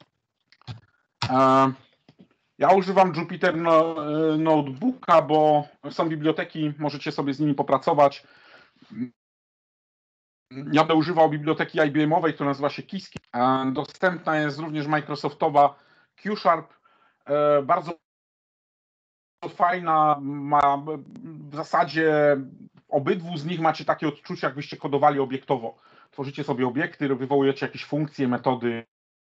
Ja używam Jupyter Notebooka, bo są biblioteki, możecie sobie z nimi popracować. Ja będę używał biblioteki IBM-owej, która nazywa się Qiski. Dostępna jest również Microsoftowa QSharp. Bardzo fajna, ma w zasadzie obydwu z nich macie takie odczucie, jakbyście kodowali obiektowo. Tworzycie sobie obiekty, wywołujecie jakieś funkcje, metody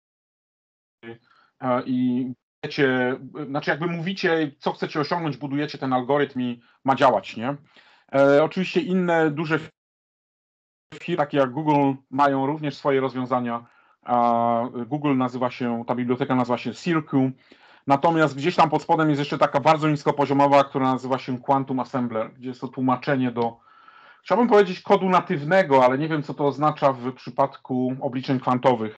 i wiecie, znaczy jakby mówicie, co chcecie osiągnąć, budujecie ten algorytm i ma działać, nie? Oczywiście inne duże firmy, takie jak Google, mają również swoje rozwiązania. Google ta biblioteka nazywa się Circle. Natomiast gdzieś tam pod spodem jest jeszcze taka bardzo niskopoziomowa, która nazywa się Quantum Assembler, gdzie jest to tłumaczenie chciałbym powiedzieć kodu natywnego, ale nie wiem, co to oznacza w przypadku obliczeń kwantowych.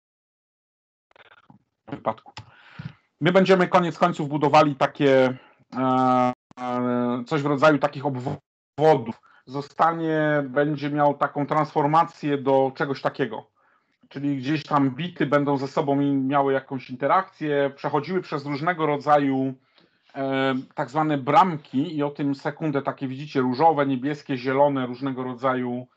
My będziemy koniec końców budowali takie coś w rodzaju takich obwodów. Będzie miał taką transformację do czegoś takiego. Czyli gdzieś tam bity będą ze sobą miały jakąś interakcję, przechodziły przez różnego rodzaju tak zwane bramki i o tym sekundę, takie widzicie, różowe, niebieskie, zielone, różnego rodzaju,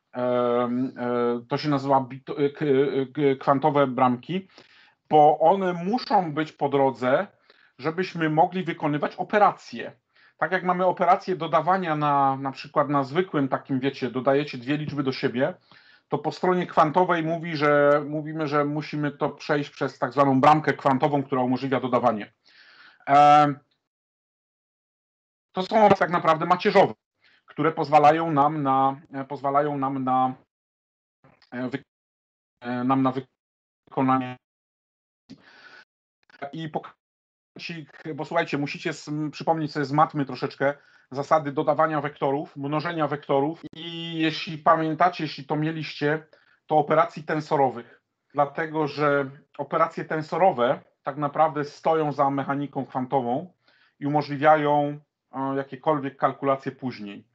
to się nazywa kwantowe bramki, bo one muszą być po drodze, żebyśmy mogli wykonywać operacje. Tak jak mamy operację dodawania na przykład na zwykłym takim, wiecie, dodajecie dwie liczby do siebie, to po stronie kwantowej mówimy, że musimy to przejść przez tak zwaną bramkę kwantową, która umożliwia dodawanie. To są tak naprawdę macierzowe, które pozwalają nam na wykonanie. I bo słuchajcie, musicie przypomnieć sobie z matmy troszeczkę zasady dodawania wektorów, mnożenia wektorów i jeśli pamiętacie, jeśli to mieliście, to operacji tensorowych. Dlatego, że operacje tensorowe tak naprawdę stoją za mechaniką kwantową i umożliwiają jakiekolwiek kalkulacje później.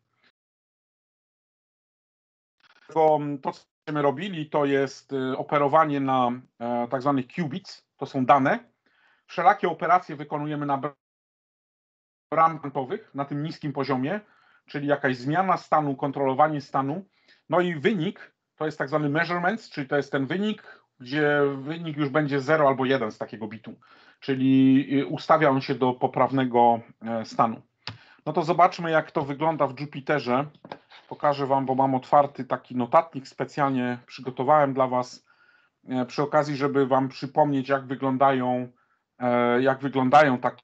To, co będziemy robili, to jest operowanie na tak zwanych qubits, to są dane. Wszelakie operacje wykonujemy na bramkach kwantowych, na tym niskim poziomie, czyli jakaś zmiana stanu, kontrolowanie stanu. No i wynik to jest tak zwany measurements, czyli to jest ten wynik, gdzie wynik już będzie 0 albo 1 z takiego bitu, czyli ustawia on się do poprawnego stanu. No to zobaczmy, jak to wygląda w Jupyterze. Pokażę wam, bo mam otwarty taki notatnik, specjalnie przygotowałem dla was przy okazji, żeby wam przypomnieć, jak wyglądają takie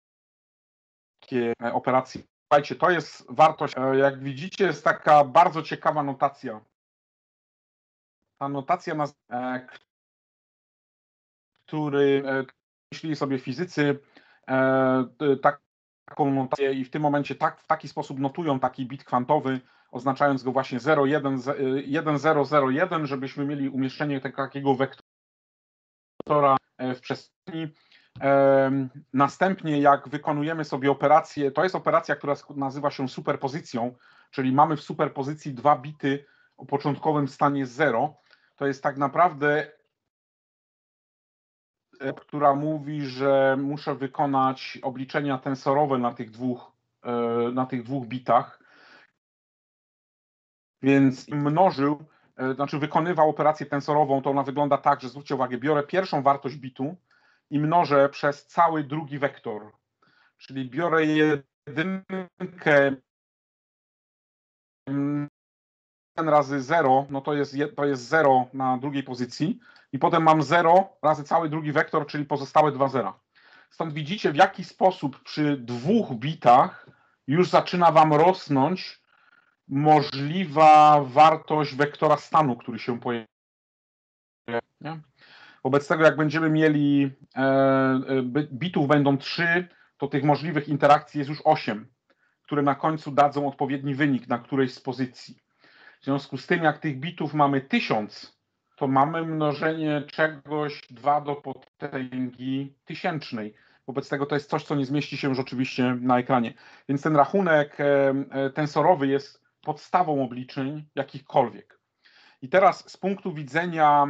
operacje. Słuchajcie, to jest wartość, jak widzicie, jest taka bardzo ciekawa notacja. Ta notacja, który myśleli sobie fizycy, taką notację i w tym momencie w taki sposób notują taki bit kwantowy, oznaczając go właśnie 1001, żebyśmy mieli umieszczenie takiego wektora w przestrzeni. Następnie jak wykonujemy sobie operację, to jest operacja, która nazywa się superpozycją, czyli mamy w superpozycji 2 bity o początkowym stanie 0. To jest tak naprawdę, która mówi, że muszę wykonać obliczenia tensorowe na tych dwóch bitach. Więc mnożył, znaczy wykonywał operację tensorową, to ona wygląda tak, że zwróćcie uwagę, biorę pierwszą wartość bitu i mnożę przez cały drugi wektor. Czyli biorę jedynkę razy 0, no to jest 0 na drugiej pozycji i potem mam 0 razy cały drugi wektor, czyli pozostałe 2 zera. Stąd widzicie, w jaki sposób przy 2 bitach już zaczyna wam rosnąć możliwa wartość wektora stanu, który się pojawia. Nie? Wobec tego, jak będziemy mieli bitów będą 3, to tych możliwych interakcji jest już 8, które na końcu dadzą odpowiedni wynik na którejś z pozycji. W związku z tym, jak tych bitów mamy 1000, to mamy mnożenie czegoś 2 do potęgi tysięcznej. Wobec tego to jest coś, co nie zmieści się już oczywiście na ekranie. Więc ten rachunek tensorowy jest podstawą obliczeń jakichkolwiek. I teraz z punktu widzenia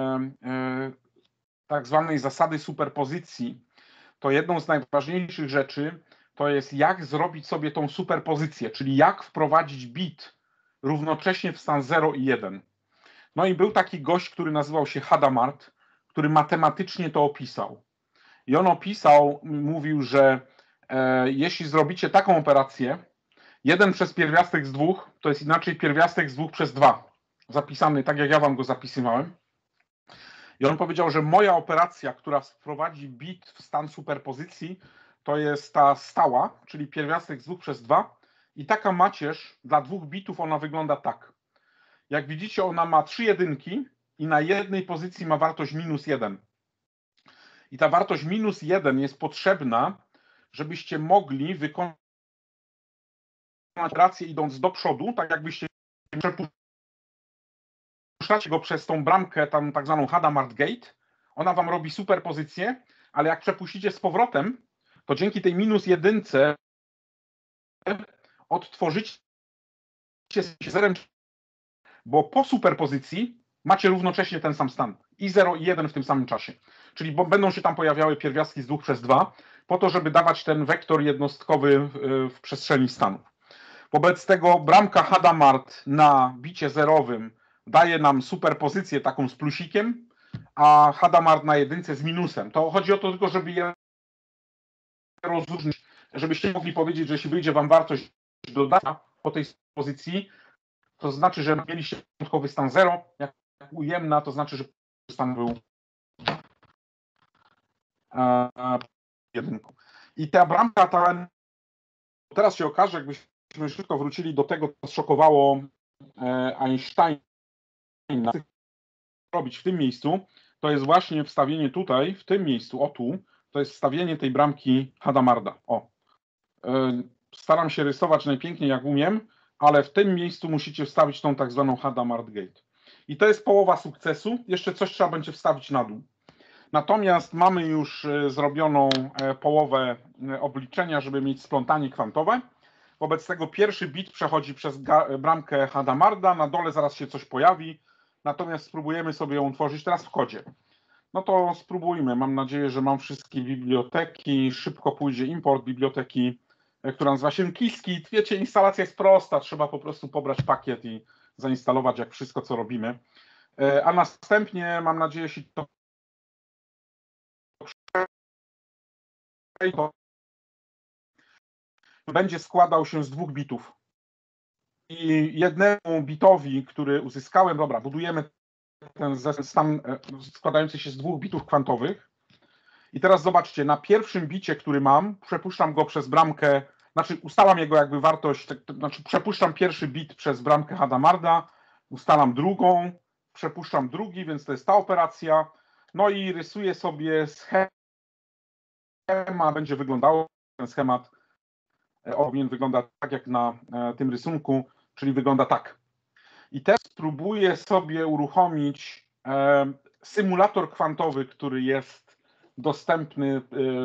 tak zwanej zasady superpozycji, to jedną z najważniejszych rzeczy to jest, jak zrobić sobie tą superpozycję, czyli jak wprowadzić bit równocześnie w stan 0 i 1. No i był taki gość, który nazywał się Hadamard, który matematycznie to opisał. I on opisał, mówił, że jeśli zrobicie taką operację, 1 przez pierwiastek z 2, to jest inaczej pierwiastek z 2 przez 2. Zapisany tak, jak ja wam go zapisywałem. I on powiedział, że moja operacja, która wprowadzi bit w stan superpozycji, to jest ta stała, czyli pierwiastek z 2 przez 2. I taka macierz dla 2 bitów ona wygląda tak. Jak widzicie, ona ma 3 jedynki i na jednej pozycji ma wartość -1. I ta wartość -1 jest potrzebna, żebyście mogli wykonać operację idąc do przodu, tak jakbyście przepuszczacie go przez tą bramkę, tam tak zwaną Hadamard Gate. Ona wam robi superpozycję, ale jak przepuścicie z powrotem, to dzięki tej -1 odtworzycie z zerem, bo po superpozycji macie równocześnie ten sam stan. I 0 i 1 w tym samym czasie. Czyli będą się tam pojawiały pierwiastki z 2 przez 2, po to, żeby dawać ten wektor jednostkowy w przestrzeni stanów. Wobec tego bramka Hadamard na bicie zerowym daje nam superpozycję taką z plusikiem, a Hadamard na jedynce z minusem. To chodzi o to tylko, żeby je rozróżnić, żebyście mogli powiedzieć, że jeśli wyjdzie wam wartość dodana po tej pozycji, to znaczy, że mieliście początkowy stan 0, jak ujemna, to znaczy, że stan był jedynką. I ta bramka, teraz się okaże, jakbyśmy szybko wrócili do tego, co szokowało Einsteina robić w tym miejscu, to jest właśnie wstawienie tutaj, w tym miejscu, o tu, to jest wstawienie tej bramki Hadamarda. O. Staram się rysować najpiękniej jak umiem, ale w tym miejscu musicie wstawić tą tak zwaną Hadamard Gate. I to jest połowa sukcesu, jeszcze coś trzeba będzie wstawić na dół. Natomiast mamy już zrobioną połowę obliczenia, żeby mieć splątanie kwantowe. Wobec tego pierwszy bit przechodzi przez bramkę Hadamarda, na dole zaraz się coś pojawi, natomiast spróbujemy sobie ją tworzyć teraz w kodzie. No to spróbujmy, mam nadzieję, że mam wszystkie biblioteki, szybko pójdzie import biblioteki, która nazywa się Qiskit. Wiecie, instalacja jest prosta, trzeba po prostu pobrać pakiet i zainstalować jak wszystko, co robimy. A następnie, mam nadzieję, jeśli to będzie składał się z 2 bitów. I jednemu bitowi, który uzyskałem, dobra, budujemy ten stan składający się z 2 bitów kwantowych. I teraz zobaczcie, na pierwszym bicie, który mam, przepuszczam go przez bramkę, znaczy ustalam jego jakby wartość, znaczy przepuszczam pierwszy bit przez bramkę Hadamarda, ustalam drugą, przepuszczam drugi, więc to jest ta operacja. No i rysuję sobie schemat, będzie wyglądało ten schemat, powinien wyglądać tak jak na tym rysunku, czyli wygląda tak. I teraz spróbuję sobie uruchomić symulator kwantowy, który jest dostępny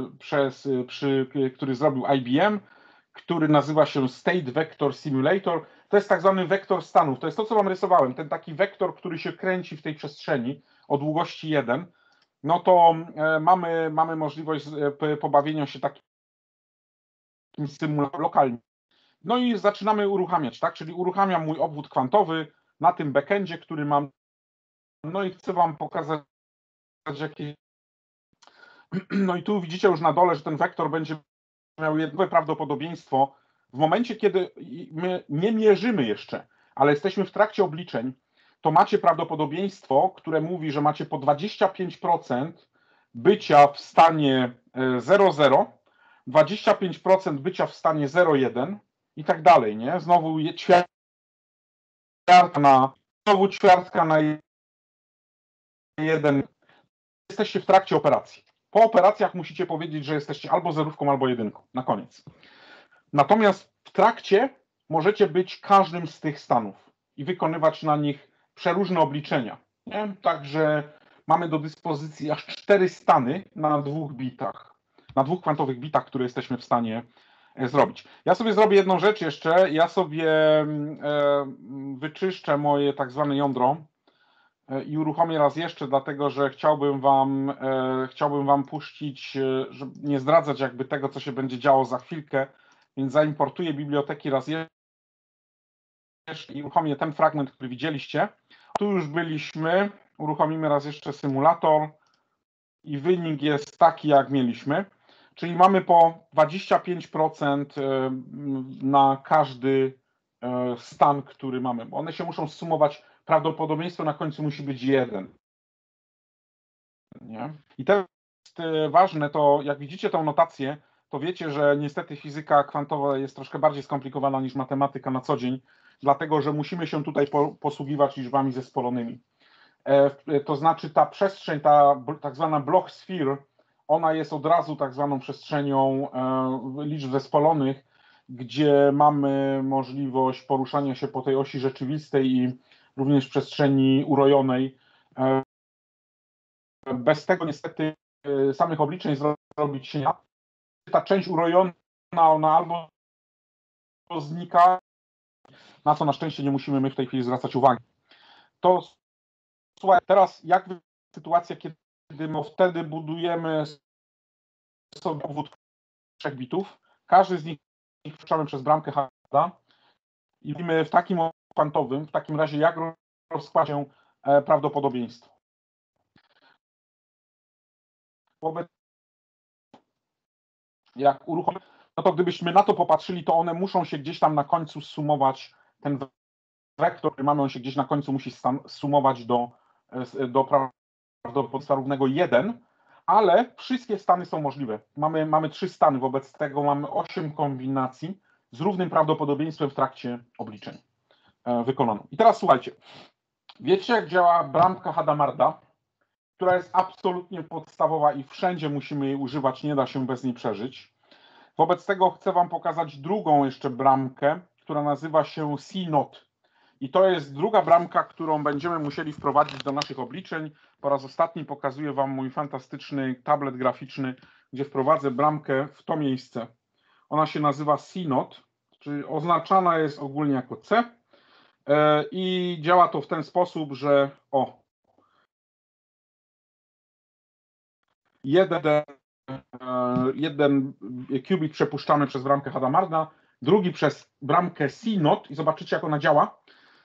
który zrobił IBM, który nazywa się State Vector Simulator. To jest tak zwany wektor stanów. To jest to, co wam rysowałem. Ten taki wektor, który się kręci w tej przestrzeni o długości 1. No to mamy możliwość pobawienia się takim symulatorem lokalnie. No i zaczynamy uruchamiać, tak? Czyli uruchamiam mój obwód kwantowy na tym backendzie, który mam. No i chcę wam pokazać jakieś. No i tu widzicie już na dole, że ten wektor będzie miał jedno prawdopodobieństwo. W momencie, kiedy my nie mierzymy jeszcze, ale jesteśmy w trakcie obliczeń, to macie prawdopodobieństwo, które mówi, że macie po 25% bycia w stanie 0,0, 25% bycia w stanie 0,1 i tak dalej, nie? Znowu ćwiartka na 1. Jesteście w trakcie operacji. Po operacjach musicie powiedzieć, że jesteście albo zerówką, albo jedynką na koniec. Natomiast w trakcie możecie być każdym z tych stanów i wykonywać na nich przeróżne obliczenia. Nie? Także mamy do dyspozycji aż 4 stany na 2 bitach, na 2 kwantowych bitach, które jesteśmy w stanie zrobić. Ja sobie zrobię jedną rzecz jeszcze. Ja sobie wyczyszczę moje tak zwane jądro i uruchomię raz jeszcze, dlatego że chciałbym wam puścić, żeby nie zdradzać jakby tego, co się będzie działo za chwilkę, więc zaimportuję biblioteki raz jeszcze i uruchomię ten fragment, który widzieliście. Tu już byliśmy, uruchomimy raz jeszcze symulator i wynik jest taki, jak mieliśmy, czyli mamy po 25% na każdy stan, który mamy. One się muszą zsumować. Prawdopodobieństwo na końcu musi być 1. Nie? I to jest ważne, to jak widzicie tę notację, to wiecie, że niestety fizyka kwantowa jest troszkę bardziej skomplikowana niż matematyka na co dzień, dlatego że musimy się tutaj posługiwać liczbami zespolonymi. To znaczy ta przestrzeń, ta tak zwana Bloch sphere, ona jest od razu tak zwaną przestrzenią liczb zespolonych, gdzie mamy możliwość poruszania się po tej osi rzeczywistej i również przestrzeni urojonej. Bez tego niestety samych obliczeń zrobić się nie da. Ta część urojona, ona albo znika, na co na szczęście nie musimy my w tej chwili zwracać uwagi. To słuchaj, teraz jak sytuacja, kiedy wtedy budujemy sobie obwód 3 bitów, każdy z nich wpuszczamy przez bramkę Harda i widzimy w takim kwantowym, w takim razie jak rozkłada się prawdopodobieństwo. Wobec jak uruchomimy, no to gdybyśmy na to popatrzyli, to one muszą się gdzieś tam na końcu sumować, ten wektor, który mamy, on się gdzieś na końcu musi sumować do prawdopodobieństwa równego 1, ale wszystkie stany są możliwe. Mamy 3 stany, wobec tego mamy 8 kombinacji z równym prawdopodobieństwem w trakcie obliczeń wykonaną. I teraz słuchajcie, wiecie jak działa bramka Hadamarda, która jest absolutnie podstawowa i wszędzie musimy jej używać, nie da się bez niej przeżyć. Wobec tego chcę wam pokazać drugą jeszcze bramkę, która nazywa się CNOT. I to jest druga bramka, którą będziemy musieli wprowadzić do naszych obliczeń. Po raz ostatni pokazuję wam mój fantastyczny tablet graficzny, gdzie wprowadzę bramkę w to miejsce. Ona się nazywa CNOT, czyli oznaczana jest ogólnie jako C. I działa to w ten sposób, że jeden qubit przepuszczamy przez bramkę Hadamarda, drugi przez bramkę CNOT i zobaczycie, jak ona działa.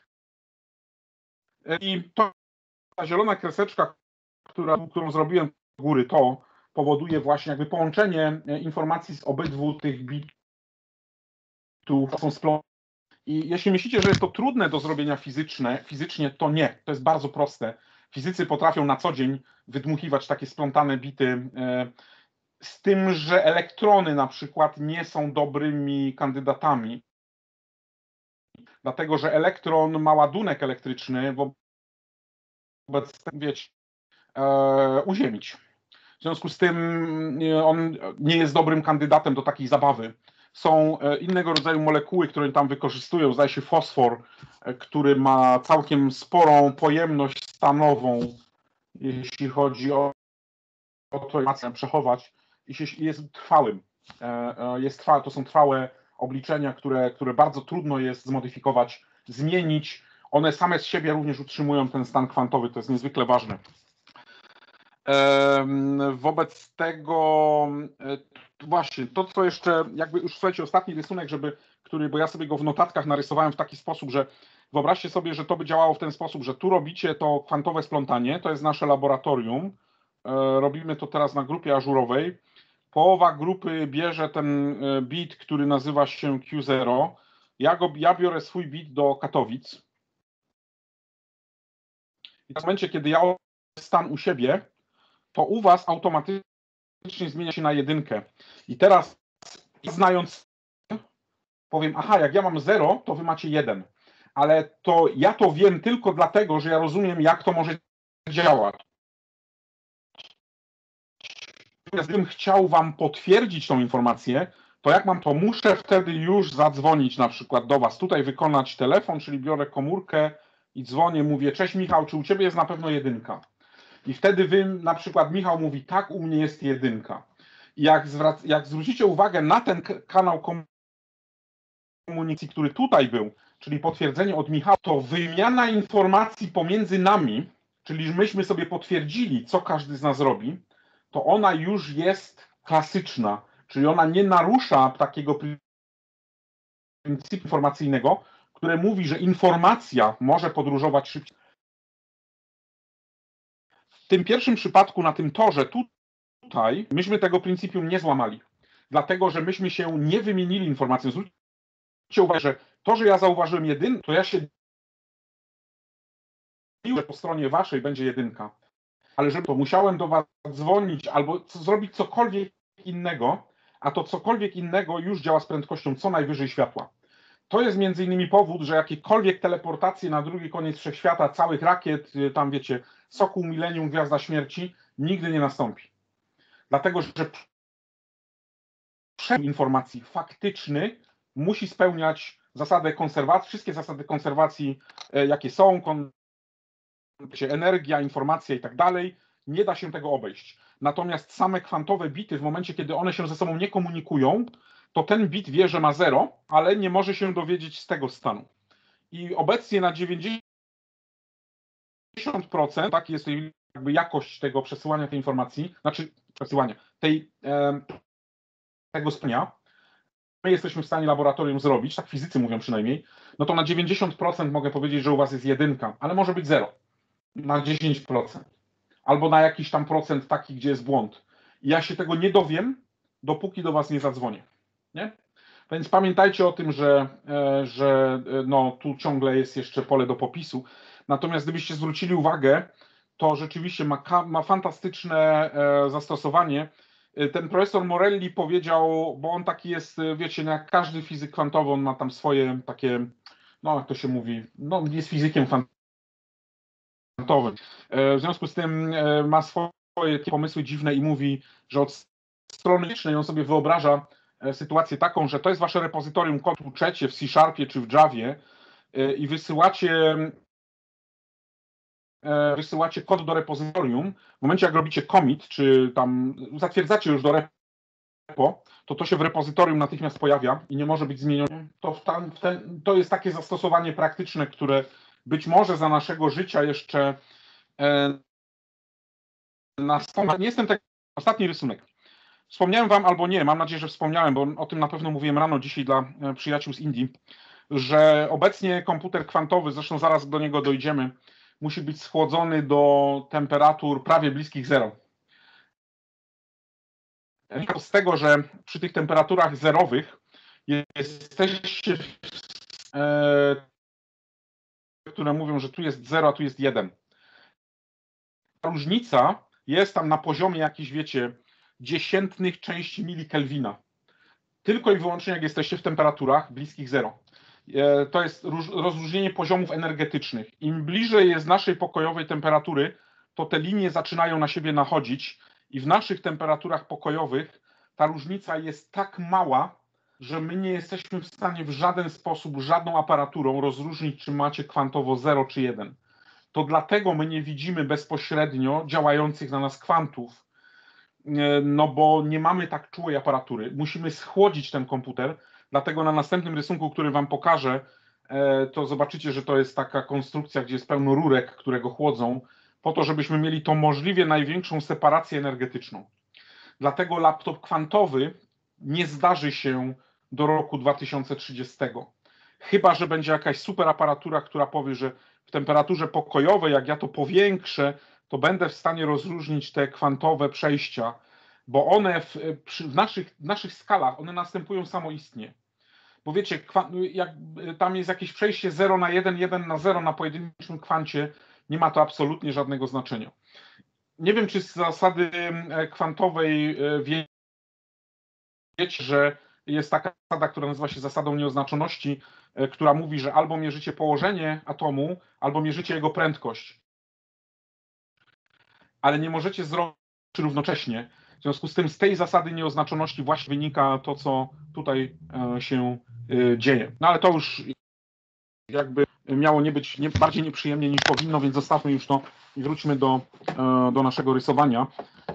I to ta zielona kreseczka, którą zrobiłem do góry, to powoduje właśnie jakby połączenie informacji z obydwu tych bitów. Są splątane. I jeśli myślicie, że jest to trudne do zrobienia fizycznie, to nie. To jest bardzo proste. Fizycy potrafią na co dzień wydmuchiwać takie splątane bity, z tym, że elektrony na przykład nie są dobrymi kandydatami, dlatego że elektron ma ładunek elektryczny wobec tego, wiecie, uziemić. W związku z tym on nie jest dobrym kandydatem do takiej zabawy. Są innego rodzaju molekuły, które tam wykorzystują, zdaje się fosfor, który ma całkiem sporą pojemność stanową, jeśli chodzi o informację przechować i jest trwałym. To są trwałe obliczenia, które bardzo trudno jest zmodyfikować, zmienić. One same z siebie również utrzymują ten stan kwantowy, to jest niezwykle ważne. Wobec tego właśnie to, co jeszcze, jakby już słuchajcie, ostatni rysunek, bo ja sobie go w notatkach narysowałem w taki sposób, że wyobraźcie sobie, że to by działało w ten sposób, że tu robicie to kwantowe splątanie, to jest nasze laboratorium, robimy to teraz na grupie ażurowej. Połowa grupy bierze ten bit, który nazywa się Q0. Ja biorę swój bit do Katowic. I w momencie, kiedy ja stan u siebie, to u was automatycznie zmienia się na 1. I teraz znając, powiem, aha, jak ja mam 0, to wy macie 1. Ale to ja to wiem tylko dlatego, że ja rozumiem, jak to może działać. Gdybym chciał wam potwierdzić tą informację, to jak mam to, muszę wtedy już zadzwonić na przykład do was, tutaj wykonać telefon, czyli biorę komórkę i dzwonię, mówię, cześć Michał, czy u ciebie jest na pewno 1? I wtedy wy, na przykład Michał mówi, tak, u mnie jest 1. I jak zwrócicie uwagę na ten kanał komunikacji, który tutaj był, czyli potwierdzenie od Michała, to wymiana informacji pomiędzy nami, czyli myśmy sobie potwierdzili, co każdy z nas robi, to ona już jest klasyczna, czyli ona nie narusza takiego pryncypiu informacyjnego, które mówi, że informacja może podróżować szybciej. W tym pierwszym przypadku, na tym torze, tutaj, myśmy tego pryncypium nie złamali, dlatego, że myśmy się nie wymienili informacją. Zwróćcie uwagę, że to, że ja zauważyłem 1, to ja się że po stronie waszej będzie 1, ale żeby to musiałem do was dzwonić albo zrobić cokolwiek innego, a to cokolwiek innego już działa z prędkością co najwyżej światła. To jest między innymi powód, że jakiekolwiek teleportacje na drugi koniec wszechświata, całych rakiet, tam wiecie, Sokół Millennium, Gwiazda Śmierci, nigdy nie nastąpi. Dlatego, że przepływ informacji faktyczny musi spełniać zasadę konserwacji, wszystkie zasady konserwacji, jakie są, energia, informacja i tak dalej, nie da się tego obejść. Natomiast same kwantowe bity, w momencie, kiedy one się ze sobą nie komunikują, to ten bit wie, że ma 0, ale nie może się dowiedzieć z tego stanu. I obecnie na 90% tak jest jakby jakość tego przesyłania tej informacji, znaczy przesyłania tego spania, my jesteśmy w stanie laboratorium zrobić, tak fizycy mówią przynajmniej, no to na 90% mogę powiedzieć, że u was jest 1, ale może być 0. Na 10%. Albo na jakiś tam procent taki, gdzie jest błąd. I ja się tego nie dowiem, dopóki do was nie zadzwonię. Nie? Więc pamiętajcie o tym, że no, tu ciągle jest jeszcze pole do popisu. Natomiast gdybyście zwrócili uwagę, to rzeczywiście ma fantastyczne zastosowanie. Ten profesor Morelli powiedział, bo on taki jest, wiecie, no jak każdy fizyk kwantowy, on ma tam swoje takie, no jak to się mówi, no jest fizykiem kwantowym. W związku z tym ma swoje pomysły dziwne i mówi, że od strony licznej on sobie wyobraża sytuację taką, że to jest wasze repozytorium kodu, uczecie w C# czy w Javie i wysyłacie kod do repozytorium. W momencie, jak robicie commit, czy tam zatwierdzacie już do repo, to się w repozytorium natychmiast pojawia i nie może być zmienione. To jest takie zastosowanie praktyczne, które być może za naszego życia jeszcze nastąpi. Nie jestem tak. Ostatni rysunek. Wspomniałem wam albo nie, mam nadzieję, że wspomniałem, bo o tym na pewno mówiłem rano dzisiaj dla przyjaciół z Indii, że obecnie komputer kwantowy, zresztą zaraz do niego dojdziemy, musi być schłodzony do temperatur prawie bliskich 0. Wynika z tego, że przy tych temperaturach zerowych jesteście, które mówią, że tu jest 0, a tu jest 1. Ta różnica jest tam na poziomie jakichś, wiecie, dziesiętnych części milikelwina. Tylko i wyłącznie jak jesteście w temperaturach bliskich 0. To jest rozróżnienie poziomów energetycznych. Im bliżej jest naszej pokojowej temperatury, to te linie zaczynają na siebie nachodzić i w naszych temperaturach pokojowych ta różnica jest tak mała, że my nie jesteśmy w stanie w żaden sposób, żadną aparaturą rozróżnić, czy macie kwantowo 0 czy 1. To dlatego my nie widzimy bezpośrednio działających na nas kwantów. no bo nie mamy tak czułej aparatury. Musimy schłodzić ten komputer, dlatego na następnym rysunku, który Wam pokażę, to zobaczycie, że to jest taka konstrukcja, gdzie jest pełno rurek, które go chłodzą, po to, żebyśmy mieli tą możliwie największą separację energetyczną. Dlatego laptop kwantowy nie zdarzy się do roku 2030. Chyba że będzie jakaś super aparatura, która powie, że w temperaturze pokojowej, jak ja to powiększę, to będę w stanie rozróżnić te kwantowe przejścia, bo one w naszych skalach, one następują samoistnie. Bo wiecie, jak tam jest jakieś przejście 0 na 1, 1 na 0 na pojedynczym kwancie, nie ma to absolutnie żadnego znaczenia. Nie wiem, czy z zasady kwantowej wiecie, że jest taka zasada, która nazywa się zasadą nieoznaczoności, która mówi, że albo mierzycie położenie atomu, albo mierzycie jego prędkość. Ale nie możecie zrobić równocześnie. W związku z tym z tej zasady nieoznaczoności właśnie wynika to, co tutaj się dzieje. No ale to już jakby miało nie być bardziej nieprzyjemnie niż powinno, więc zostawmy już to i wróćmy do naszego rysowania.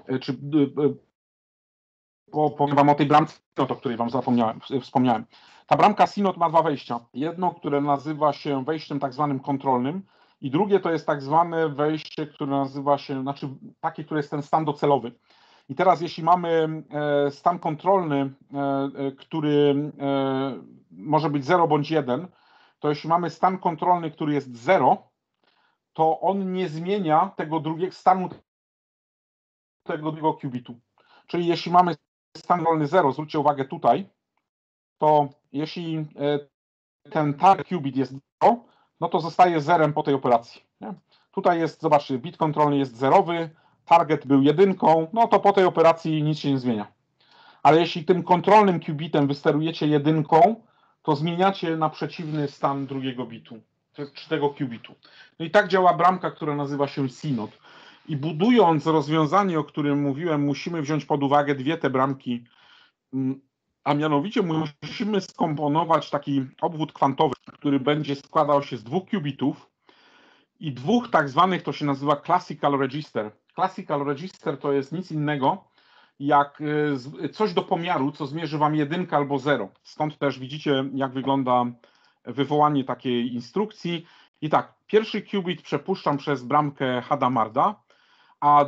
Powiem Wam o tej bramce, o której Wam wspomniałem. Ta bramka Synod ma dwa wejścia. Jedno, które nazywa się wejściem tak zwanym kontrolnym i drugie to jest tak zwane wejście, które nazywa się, znaczy takie, które jest ten stan docelowy. I teraz jeśli mamy stan kontrolny, który może być 0 bądź 1, to jeśli mamy stan kontrolny, który jest 0, to on nie zmienia tego drugiego stanu, tego drugiego qubittu. Czyli jeśli mamy stan kontrolny 0, zwróćcie uwagę tutaj, to jeśli ten target qubit jest 0, no to zostaje zerem po tej operacji. Nie? Tutaj jest, zobaczcie, bit kontrolny jest zerowy, target był 1, no to po tej operacji nic się nie zmienia. Ale jeśli tym kontrolnym qubitem wysterujecie 1, to zmieniacie na przeciwny stan drugiego bitu, czy tego qubitu. No i tak działa bramka, która nazywa się Synod. I budując rozwiązanie, o którym mówiłem, musimy wziąć pod uwagę dwie te bramki, a mianowicie musimy skomponować taki obwód kwantowy, który będzie składał się z 2 qubitów i dwóch tak zwanych, to się nazywa classical register. Classical register to jest nic innego jak coś do pomiaru, co zmierzy Wam 1 albo 0. Stąd też widzicie, jak wygląda wywołanie takiej instrukcji. I tak, pierwszy qubit przepuszczam przez bramkę Hadamarda, a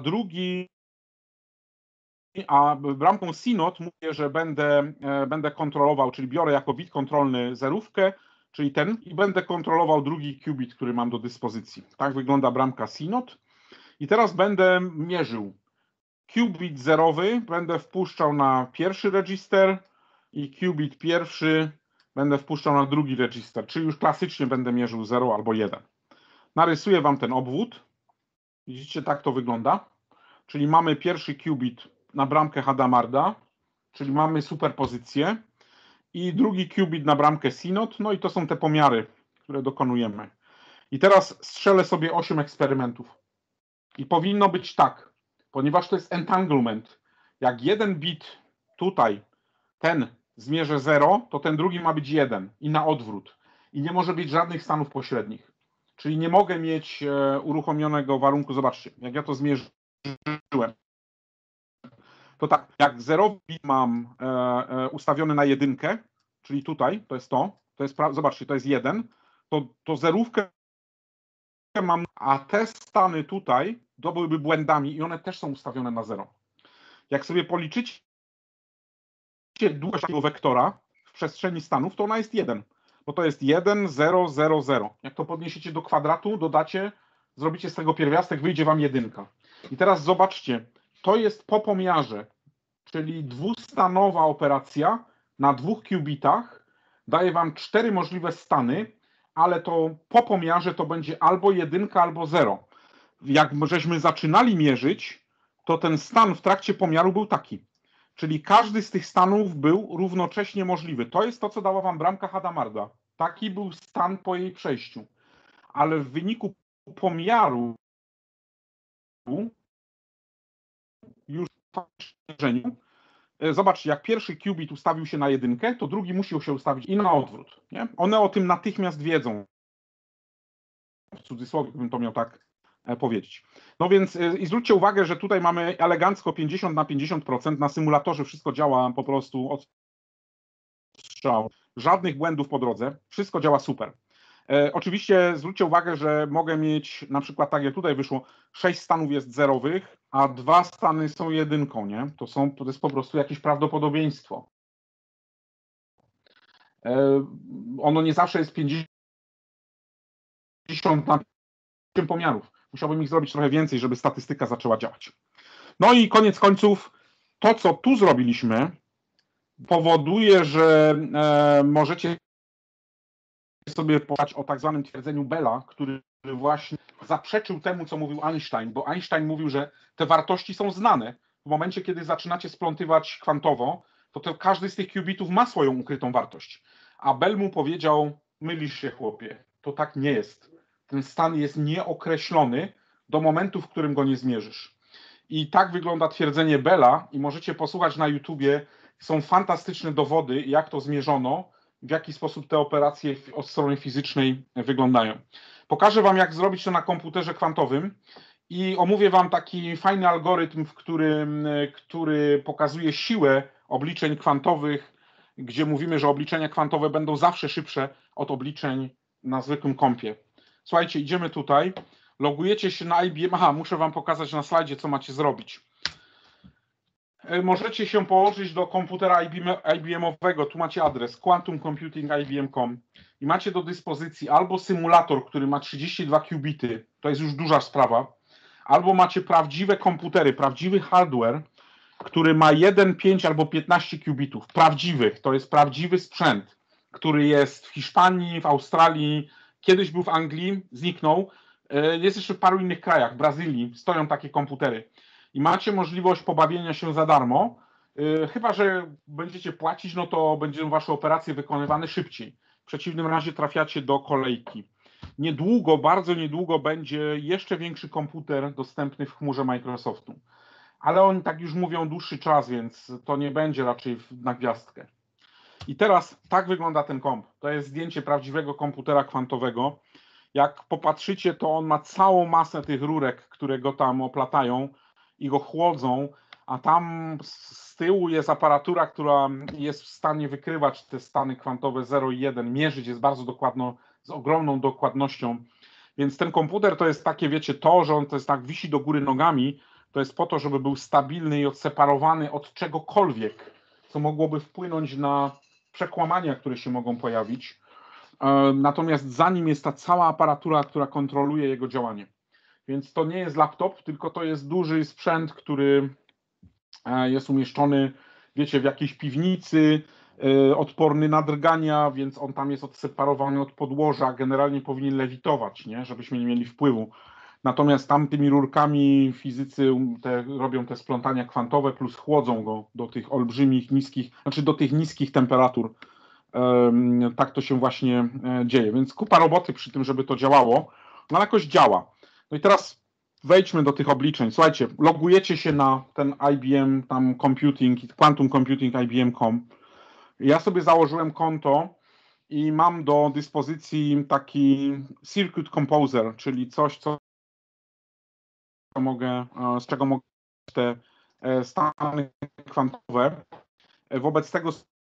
bramką Synod mówię, że będę kontrolował, czyli biorę jako bit kontrolny zerówkę, czyli ten, i będę kontrolował drugi qubit, który mam do dyspozycji. Tak wygląda bramka Synod. I teraz będę mierzył. Qubit zerowy będę wpuszczał na pierwszy register i qubit pierwszy będę wpuszczał na drugi register, czyli już klasycznie będę mierzył 0 albo 1. Narysuję Wam ten obwód. Widzicie, tak to wygląda. Czyli mamy pierwszy qubit na bramkę Hadamarda, czyli mamy superpozycję i drugi qubit na bramkę Synod, no i to są te pomiary, które dokonujemy. I teraz strzelę sobie 8 eksperymentów. I powinno być tak, ponieważ to jest entanglement. Jak jeden bit tutaj, ten zmierzę 0, to ten drugi ma być 1 i na odwrót. I nie może być żadnych stanów pośrednich. Czyli nie mogę mieć uruchomionego warunku, zobaczcie, jak ja to zmierzyłem. To tak, jak zerowy bit mam ustawiony na 1, czyli tutaj, to jest zobaczcie, to jest 1, to zerówkę mam, a te stany tutaj to byłyby błędami i one też są ustawione na 0. Jak sobie policzycie długość tego wektora w przestrzeni stanów, to ona jest 1, bo to jest 1, 0, 0, 0. Jak to podniesiecie do kwadratu, dodacie, zrobicie z tego pierwiastek, wyjdzie Wam 1. I teraz zobaczcie, to jest po pomiarze, czyli dwustanowa operacja na 2 qubitach daje Wam 4 możliwe stany, ale to po pomiarze to będzie albo 1, albo 0. Jak żeśmy zaczynali mierzyć, to ten stan w trakcie pomiaru był taki. Czyli każdy z tych stanów był równocześnie możliwy. To jest to, co dała Wam bramka Hadamarda. Taki był stan po jej przejściu. Ale w wyniku pomiaru już w mierzeniu, zobaczcie, jak pierwszy qubit ustawił się na 1, to drugi musiał się ustawić i na odwrót. Nie? One o tym natychmiast wiedzą. W cudzysłowie bym to miał tak powiedzieć. No więc i zwróćcie uwagę, że tutaj mamy elegancko 50/50, na symulatorze wszystko działa po prostu od strzału, żadnych błędów po drodze, wszystko działa super. Oczywiście zwróćcie uwagę, że mogę mieć na przykład tak jak tutaj wyszło, 6 stanów jest zerowych, a 2 stany są jedynką, nie? To jest po prostu jakieś prawdopodobieństwo. Ono nie zawsze jest 50 na pomiarów. Musiałbym ich zrobić trochę więcej, żeby statystyka zaczęła działać. No i koniec końców, to co tu zrobiliśmy, powoduje, że możecie sobie popatrzeć o tak zwanym twierdzeniu Bella, który właśnie zaprzeczył temu, co mówił Einstein, bo Einstein mówił, że te wartości są znane. W momencie, kiedy zaczynacie splątywać kwantowo, to każdy z tych qubitów ma swoją ukrytą wartość. A Bell mu powiedział, mylisz się chłopie, to tak nie jest. Ten stan jest nieokreślony do momentu, w którym go nie zmierzysz. I tak wygląda twierdzenie Bella i możecie posłuchać na YouTubie, są fantastyczne dowody, jak to zmierzono, w jaki sposób te operacje od strony fizycznej wyglądają. Pokażę Wam, jak zrobić to na komputerze kwantowym i omówię Wam taki fajny algorytm, który pokazuje siłę obliczeń kwantowych, gdzie mówimy, że obliczenia kwantowe będą zawsze szybsze od obliczeń na zwykłym kompie. Słuchajcie, idziemy tutaj, logujecie się na IBM, muszę Wam pokazać na slajdzie, co macie zrobić. Możecie się położyć do komputera IBM-owego, tu macie adres quantumcomputing.ibm.com i macie do dyspozycji albo symulator, który ma 32 qubity, to jest już duża sprawa, albo macie prawdziwe komputery, prawdziwy hardware, który ma 1, 5 albo 15 qubitów, prawdziwych, to jest prawdziwy sprzęt, który jest w Hiszpanii, w Australii, kiedyś był w Anglii, zniknął, jest jeszcze w paru innych krajach, w Brazylii stoją takie komputery. I macie możliwość pobawienia się za darmo, chyba że będziecie płacić, no to będą wasze operacje wykonywane szybciej. W przeciwnym razie trafiacie do kolejki. Niedługo, bardzo niedługo będzie jeszcze większy komputer dostępny w chmurze Microsoftu. Ale oni tak już mówią dłuższy czas, więc to nie będzie raczej na gwiazdkę. I teraz tak wygląda ten komp. To jest zdjęcie prawdziwego komputera kwantowego. Jak popatrzycie, to on ma całą masę tych rurek, które go tam oplatają i go chłodzą, a tam z tyłu jest aparatura, która jest w stanie wykrywać te stany kwantowe 0 i 1, mierzyć jest bardzo dokładno, z ogromną dokładnością. Więc ten komputer to jest takie, wiecie, to, że on to jest tak wisi do góry nogami, to jest po to, żeby był stabilny i odseparowany od czegokolwiek, co mogłoby wpłynąć na przekłamania, które się mogą pojawić. Natomiast za nim jest ta cała aparatura, która kontroluje jego działanie. Więc to nie jest laptop, tylko to jest duży sprzęt, który jest umieszczony, wiecie, w jakiejś piwnicy, odporny na drgania, więc on tam jest odseparowany od podłoża, generalnie powinien lewitować, nie? Żebyśmy nie mieli wpływu. Natomiast tam tymi rurkami fizycy robią te splątania kwantowe, plus chłodzą go do tych olbrzymich, niskich, znaczy do tych niskich temperatur. Tak to się właśnie dzieje, więc kupa roboty przy tym, żeby to działało, no ale jakoś działa. No i teraz wejdźmy do tych obliczeń. Słuchajcie, logujecie się na ten IBM tam computing, quantum computing IBM.com. Ja sobie założyłem konto i mam do dyspozycji taki Circuit Composer, czyli coś, z czego mogę te stany kwantowe. Wobec tego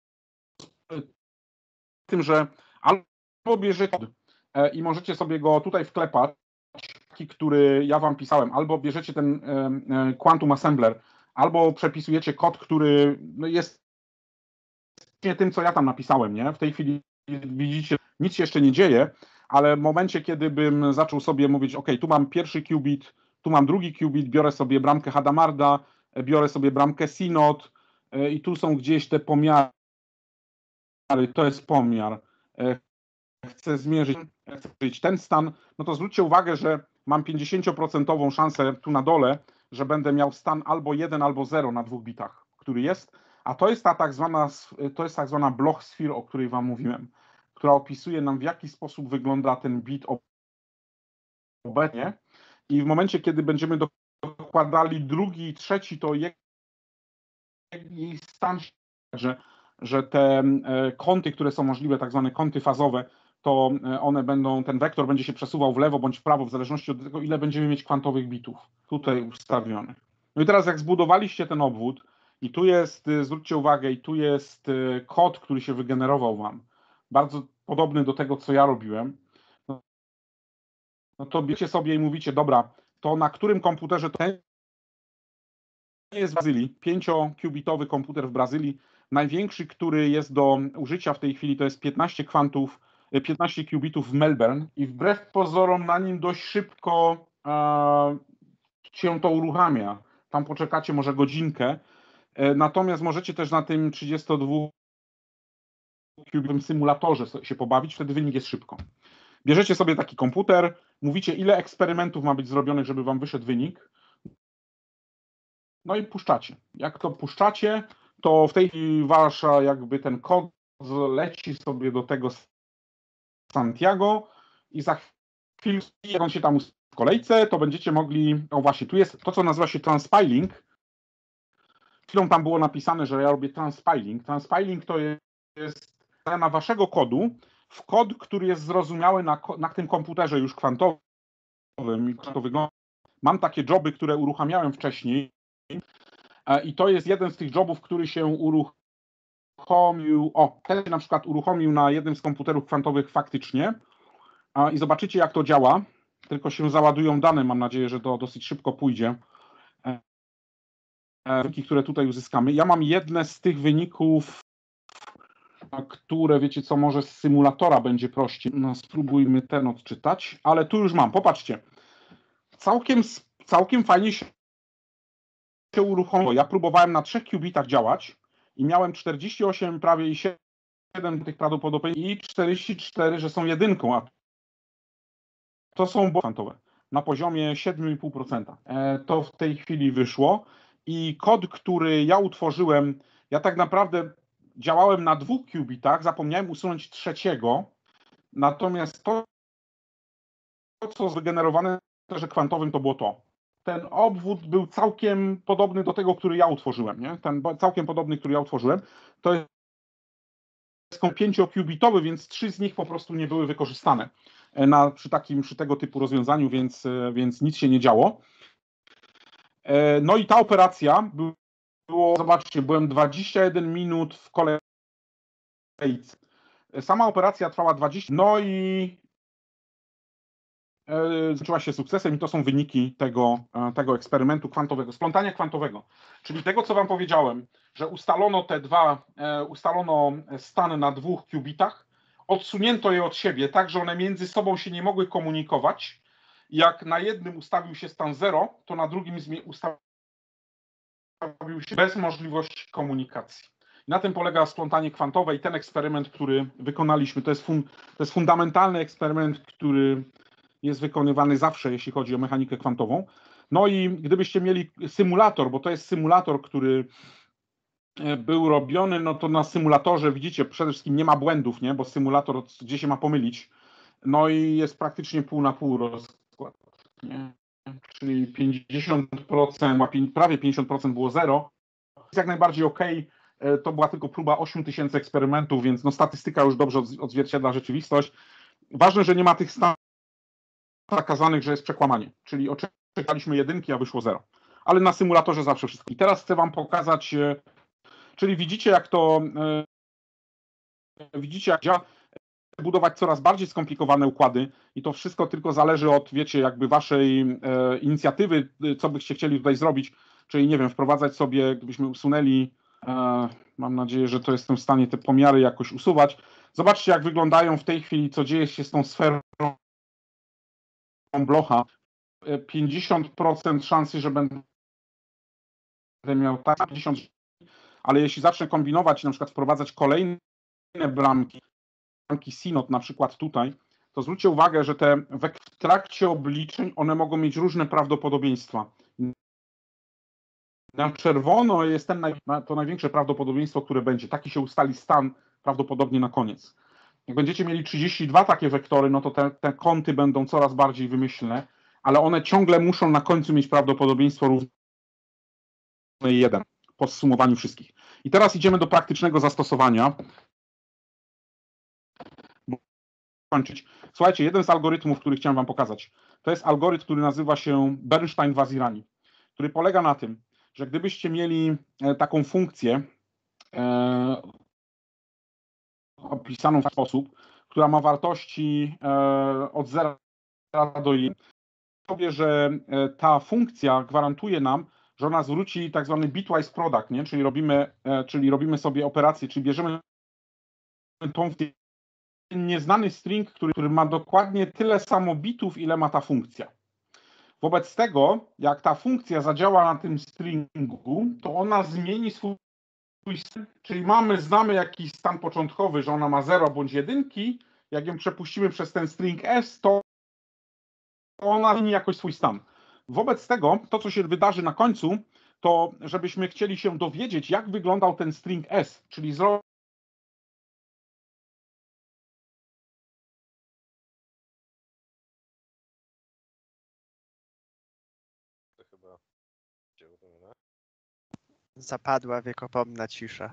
tym, że albo bierzecie i możecie sobie go tutaj wklepać, taki, który ja wam pisałem, albo bierzecie ten Quantum Assembler, albo przepisujecie kod, który jest tym, co ja tam napisałem, nie? W tej chwili widzicie, nic się jeszcze nie dzieje, ale w momencie, kiedy bym zaczął sobie mówić, ok, tu mam pierwszy qubit, tu mam drugi qubit, biorę sobie bramkę Hadamarda, biorę sobie bramkę Synod i tu są gdzieś te pomiary, to jest pomiar. Chcę zmierzyć ten stan, no to zwróćcie uwagę, że mam 50% szansę tu na dole, że będę miał stan albo 1, albo 0 na 2 bitach, który jest, a to jest tak zwana Bloch Sphere, o której wam mówiłem, która opisuje nam, w jaki sposób wygląda ten bit obecnie i w momencie, kiedy będziemy dokładali drugi i trzeci, to jej stan, że te kąty, które są możliwe, tak zwane kąty fazowe, to one będą, ten wektor będzie się przesuwał w lewo bądź w prawo, w zależności od tego, ile będziemy mieć kwantowych bitów tutaj ustawionych. No i teraz jak zbudowaliście ten obwód i tu jest, zwróćcie uwagę, i tu jest kod, który się wygenerował wam, bardzo podobny do tego, co ja robiłem, no to bierzecie sobie i mówicie, dobra, to na którym komputerze to jest w Brazylii, 5-qubitowy komputer w Brazylii, największy, który jest do użycia w tej chwili, to jest 15 kwantów, 15 qubitów w Melbourne i wbrew pozorom na nim dość szybko się to uruchamia. Tam poczekacie może godzinkę, natomiast możecie też na tym 32-qubitowym symulatorze się pobawić, wtedy wynik jest szybko. Bierzecie sobie taki komputer, mówicie, ile eksperymentów ma być zrobionych, żeby wam wyszedł wynik, no i puszczacie. Jak to puszczacie, to w tej chwili wasza jakby ten kod leci sobie do tego Santiago i za chwilę, jak on się tam w kolejce, to będziecie mogli, o właśnie, tu jest to, co nazywa się transpiling. Chwilą tam było napisane, że ja robię transpiling. Transpiling to jest zmiana waszego kodu w kod, który jest zrozumiały na tym komputerze już kwantowym. Jak to wygląda. Mam takie joby, które uruchamiałem wcześniej i to jest jeden z tych jobów, który się uruchomił, ten na przykład uruchomił na jednym z komputerów kwantowych faktycznie i zobaczycie, jak to działa, tylko się załadują dane, mam nadzieję, że to dosyć szybko pójdzie. Wyniki, które tutaj uzyskamy. Ja mam jedne z tych wyników, które, wiecie co, może z symulatora będzie prościej. No, spróbujmy ten odczytać, ale tu już mam, popatrzcie. Całkiem fajnie się uruchomiło. Ja próbowałem na 3 qubitach działać i miałem 48 prawie i 7 tych prawdopodobieństw i 44, że są jedynką, a to są kwantowe na poziomie 7,5%. To w tej chwili wyszło i kod, który ja utworzyłem, ja tak naprawdę działałem na 2 qubitach, zapomniałem usunąć trzeciego, natomiast to, co wygenerowane w terze kwantowym, to było to. Ten obwód był całkiem podobny do tego, który ja utworzyłem, nie? Ten całkiem podobny, który ja utworzyłem, to jest 5-qubitowy, więc 3 z nich po prostu nie były wykorzystane przy tego typu rozwiązaniu, więc nic się nie działo. No i ta operacja było, zobaczcie, byłem 21 minut w kolejce. Sama operacja trwała 20, no i zaczęła się sukcesem i to są wyniki tego eksperymentu kwantowego, splątania kwantowego, czyli tego, co wam powiedziałem, że ustalono stan na 2 qubitach, odsunięto je od siebie, tak, że one między sobą się nie mogły komunikować. Jak na jednym ustawił się stan 0, to na drugim ustawił się bez możliwości komunikacji. Na tym polega splątanie kwantowe i ten eksperyment, który wykonaliśmy, to jest fundamentalny eksperyment, który jest wykonywany zawsze, jeśli chodzi o mechanikę kwantową. No i gdybyście mieli symulator, bo to jest symulator, który był robiony, no to na symulatorze widzicie, przede wszystkim nie ma błędów, nie? Bo symulator gdzie się ma pomylić. No i jest praktycznie pół na pół rozkład, nie? Czyli 50%, prawie 50% było 0. Jest jak najbardziej ok. To była tylko próba 8000 eksperymentów, więc no statystyka już dobrze odzwierciedla rzeczywistość. Ważne, że nie ma tych stanów zakazanych, że jest przekłamanie, czyli oczekiwaliśmy jedynki, a wyszło 0. Ale na symulatorze zawsze wszystko. I teraz chcę wam pokazać, czyli widzicie jak działa, budować coraz bardziej skomplikowane układy i to wszystko tylko zależy od, wiecie, jakby waszej inicjatywy, co byście chcieli tutaj zrobić, czyli nie wiem, wprowadzać sobie, gdybyśmy usunęli, mam nadzieję, że to jestem w stanie te pomiary jakoś usuwać. Zobaczcie, jak wyglądają w tej chwili, co dzieje się z tą sferą Blocha. 50% szansy, że będę miał tak, 50, ale jeśli zacznę kombinować, na przykład wprowadzać kolejne bramki Synod, na przykład tutaj, to zwróćcie uwagę, że w trakcie obliczeń one mogą mieć różne prawdopodobieństwa. Na czerwono jest to największe prawdopodobieństwo, które będzie. Taki się ustali stan prawdopodobnie na koniec. Jak będziecie mieli 32 takie wektory, no to te kąty będą coraz bardziej wymyślne, ale one ciągle muszą na końcu mieć prawdopodobieństwo równe 1 po zsumowaniu wszystkich. I teraz idziemy do praktycznego zastosowania. kończyć. Słuchajcie, jeden z algorytmów, który chciałem wam pokazać, to jest algorytm, który nazywa się Bernstein-Vazirani, który polega na tym, że gdybyście mieli taką funkcję opisaną w ten sposób, która ma wartości od 0 do 1, sobie, że ta funkcja gwarantuje nam, że ona zwróci tak zwany bitwise product, nie? Czyli robimy sobie operację, czyli bierzemy tą nieznany string, który ma dokładnie tyle samo bitów, ile ma ta funkcja. Wobec tego, jak ta funkcja zadziała na tym stringu, to ona zmieni swój stan, czyli znamy jakiś stan początkowy, że ona ma 0 bądź 1, jak ją przepuścimy przez ten string s, to ona zmieni jakoś swój stan. Wobec tego, to co się wydarzy na końcu, to żebyśmy chcieli się dowiedzieć, jak wyglądał ten string s, czyli zrobić To chyba działo, Zapadła wiekopomna cisza.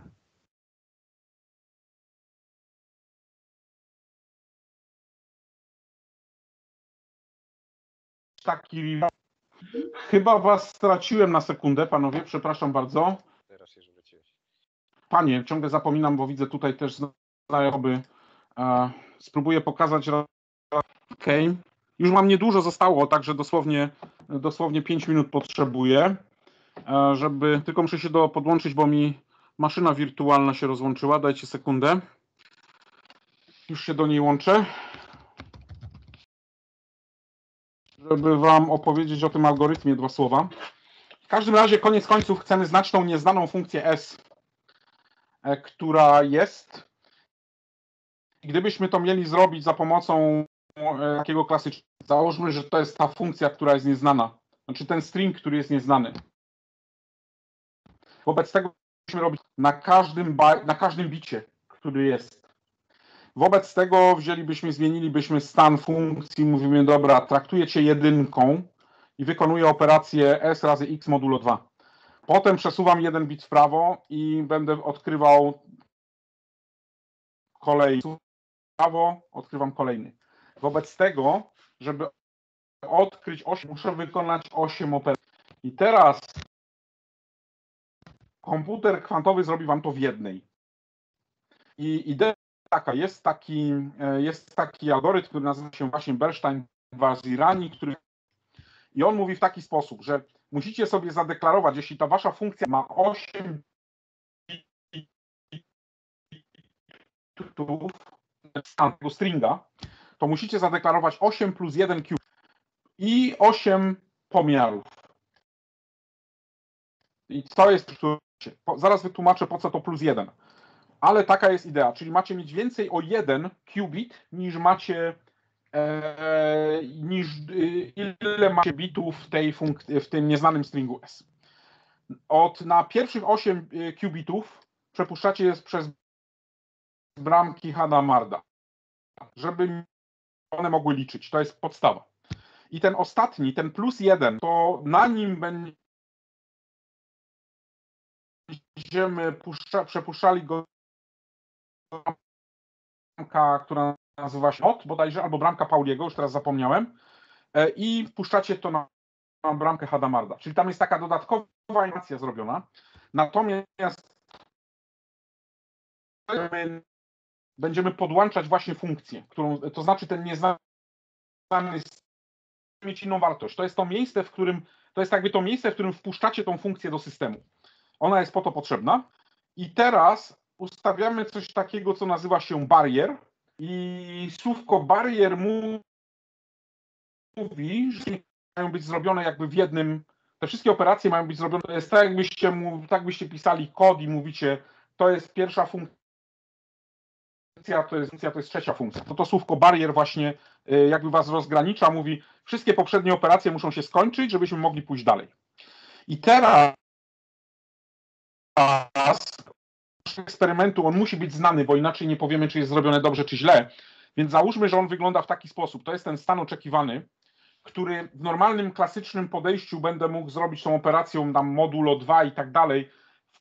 taki... Chyba was straciłem na sekundę, panowie, przepraszam bardzo. Teraz się wróciłeś. Panie, ciągle zapominam, bo widzę tutaj też znajomy. Spróbuję pokazać. Okay. Już mam niedużo zostało, także dosłownie 5 minut potrzebuję, żeby... Tylko muszę się podłączyć, bo mi maszyna wirtualna się rozłączyła. Dajcie sekundę. Już się do niej łączę. Żeby wam opowiedzieć o tym algorytmie 2 słowa. W każdym razie, koniec końców, chcemy znać tą nieznaną funkcję s, która jest. I gdybyśmy to mieli zrobić za pomocą takiego klasycznego, załóżmy, że to jest ta funkcja, która jest nieznana. Znaczy ten string, który jest nieznany. Wobec tego musimy robić na każdym bicie, który jest. Wobec tego zmienilibyśmy stan funkcji, mówimy, dobra, traktuję cię 1 i wykonuję operację s razy x modulo 2. Potem przesuwam 1 bit w prawo i będę odkrywał kolejny. W prawo, odkrywam kolejny. Wobec tego, żeby odkryć 8, muszę wykonać 8 operacji. I teraz komputer kwantowy zrobi wam to w jednej. I idea taka, jest taki algorytm, który nazywa się właśnie Bernstein-Vazirani, i on mówi w taki sposób, że musicie sobie zadeklarować, jeśli ta wasza funkcja ma 8 bitów tego stringa, to musicie zadeklarować 8 plus 1 cube i 8 pomiarów. I to jest, zaraz wytłumaczę, po co to plus 1. Ale taka jest idea, czyli macie mieć więcej o 1 qubit niż macie ile macie bitów w tym nieznanym stringu s. Na pierwszych 8 qubitów przepuszczacie je przez bramki Hadamarda, żeby one mogły liczyć. To jest podstawa. I ten ostatni, ten plus 1, to na nim będziemy przepuszczali go bramka, która nazywa się OT bodajże, albo bramka Pauliego, już teraz zapomniałem, i wpuszczacie to na bramkę Hadamarda. Czyli tam jest taka dodatkowa informacja zrobiona. Natomiast będziemy podłączać właśnie funkcję, to znaczy ten nieznany mieć inną wartość. To jest to miejsce, w którym wpuszczacie tą funkcję do systemu. Ona jest po to potrzebna. I teraz ustawiamy coś takiego, co nazywa się barier. I słówko barier mówi, że mają być zrobione jakby w jednym. Te wszystkie operacje mają być zrobione. To jest tak, jakbyście pisali kod i mówicie, to jest pierwsza funkcja, to jest trzecia funkcja. To słówko barier właśnie jakby was rozgranicza, mówi, wszystkie poprzednie operacje muszą się skończyć, żebyśmy mogli pójść dalej. I teraz eksperymentu on musi być znany, bo inaczej nie powiemy, czy jest zrobione dobrze, czy źle. Więc załóżmy, że on wygląda w taki sposób. To jest ten stan oczekiwany, który w normalnym, klasycznym podejściu będę mógł zrobić tą operacją tam modulo 2 i tak dalej w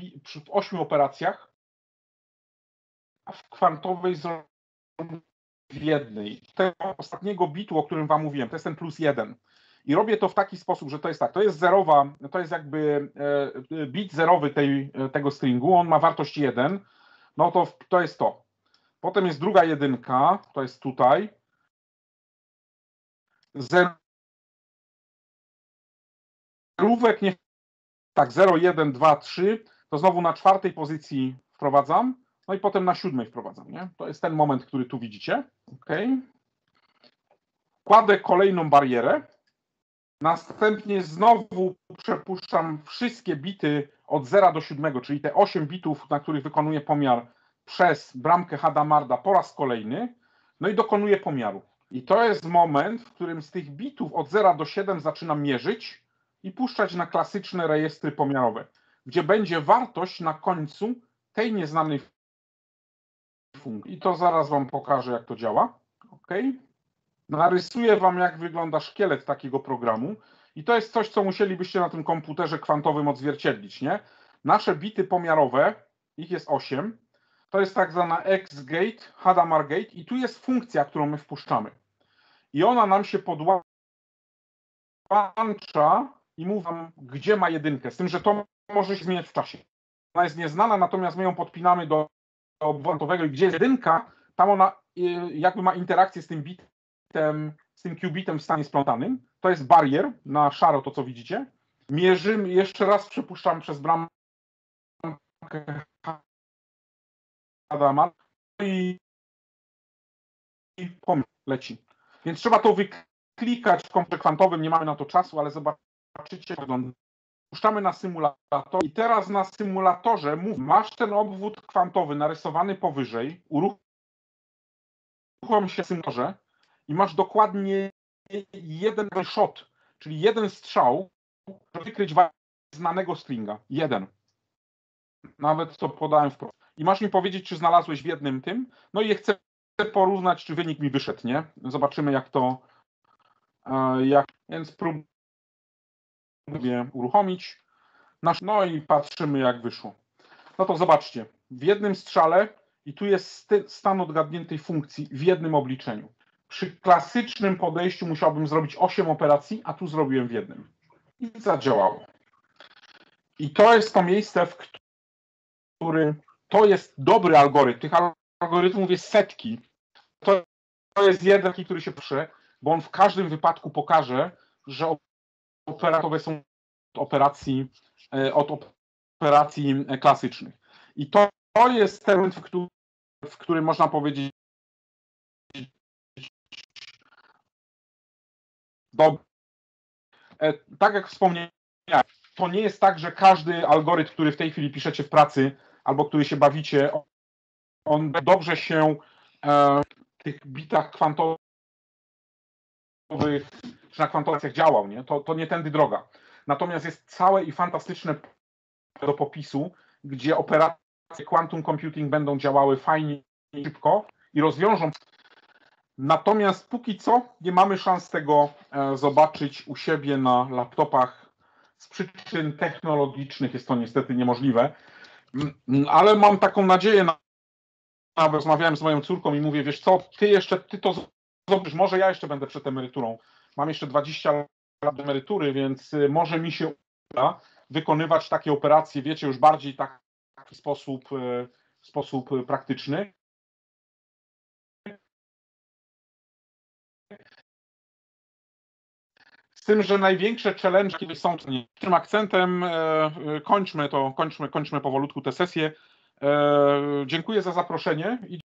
8 operacjach, a w kwantowej zrobić w jednej. Tego ostatniego bitu, o którym wam mówiłem, to jest ten +1. I robię to w taki sposób, że to jest tak, to jest zerowa, to jest jakby bit zerowy tego stringu, on ma wartość 1, no to jest to. Potem jest druga jedynka, to jest tutaj. 0 zerówek, nie tak, 0, 1, 2, 3, to znowu na czwartej pozycji wprowadzam, no i potem na siódmej wprowadzam, nie? To jest ten moment, który tu widzicie. Okay. Kładę kolejną barierę, następnie znowu przepuszczam wszystkie bity od 0 do 7, czyli te 8 bitów, na których wykonuję pomiar przez bramkę Hadamarda po raz kolejny, no i dokonuję pomiaru. I to jest moment, w którym z tych bitów od 0 do 7 zaczynam mierzyć i puszczać na klasyczne rejestry pomiarowe, gdzie będzie wartość na końcu tej nieznanej funkcji. I to zaraz wam pokażę, jak to działa. Okay. Narysuję wam, jak wygląda szkielet takiego programu i to jest coś, co musielibyście na tym komputerze kwantowym odzwierciedlić, nie? Nasze bity pomiarowe, ich jest 8, to jest tak zwana X-gate, Hadamard gate i tu jest funkcja, którą my wpuszczamy. I ona nam się podłącza i mówi wam, gdzie ma jedynkę, z tym, że to może się zmieniać w czasie. Ona jest nieznana, natomiast my ją podpinamy do obwodowego i gdzie jest jedynka, tam ona jakby ma interakcję z tym bitem, z tym qbitem w stanie splątanym. To jest barier na szaro, to co widzicie. Mierzymy, jeszcze raz przepuszczamy przez bramkę Adama i leci. Więc trzeba to wyklikać w komputerze kwantowym, nie mamy na to czasu, ale zobaczycie, puszczamy na symulator i teraz na symulatorze masz ten obwód kwantowy narysowany powyżej, uruchom się w symulatorze i masz dokładnie jeden shot, czyli jeden strzał, żeby wykryć znanego stringa. Jeden. Nawet to podałem wprost. I masz mi powiedzieć, czy znalazłeś w jednym tym. No i chcę porównać, czy wynik mi wyszedł, nie? Zobaczymy, jak to... Więc próbuję uruchomić. No i patrzymy, jak wyszło. No to zobaczcie. W jednym strzale i tu jest stan odgadniętej funkcji w jednym obliczeniu. Przy klasycznym podejściu musiałbym zrobić 8 operacji, a tu zrobiłem w jednym. I zadziałało. I to jest to miejsce, w którym to jest dobry algorytm. Tych algorytmów jest setki. To jest jeden, który się pisze, bo on w każdym wypadku pokaże, że operatowe są od operacji klasycznych. I to jest ten moment, w którym można powiedzieć, tak jak wspomniałem, to nie jest tak, że każdy algorytm, który w tej chwili piszecie w pracy albo który się bawicie, on dobrze się w tych bitach kwantowych czy na kwantowacjach działał, nie? To nie tędy droga. Natomiast jest całe i fantastyczne do popisu, gdzie operacje quantum computing będą działały fajnie i szybko i rozwiążą. Natomiast póki co nie mamy szans tego zobaczyć u siebie na laptopach. Z przyczyn technologicznych jest to niestety niemożliwe. Ale mam taką nadzieję, rozmawiałem z moją córką i mówię, wiesz co, ty to zrobisz, może ja jeszcze będę przed emeryturą. Mam jeszcze 20 lat emerytury, więc może mi się uda wykonywać takie operacje, wiecie, już bardziej taki sposób praktyczny. Z tym, że największe challenge, kiedy są tym akcentem, kończmy powolutku tę sesję. Dziękuję za zaproszenie.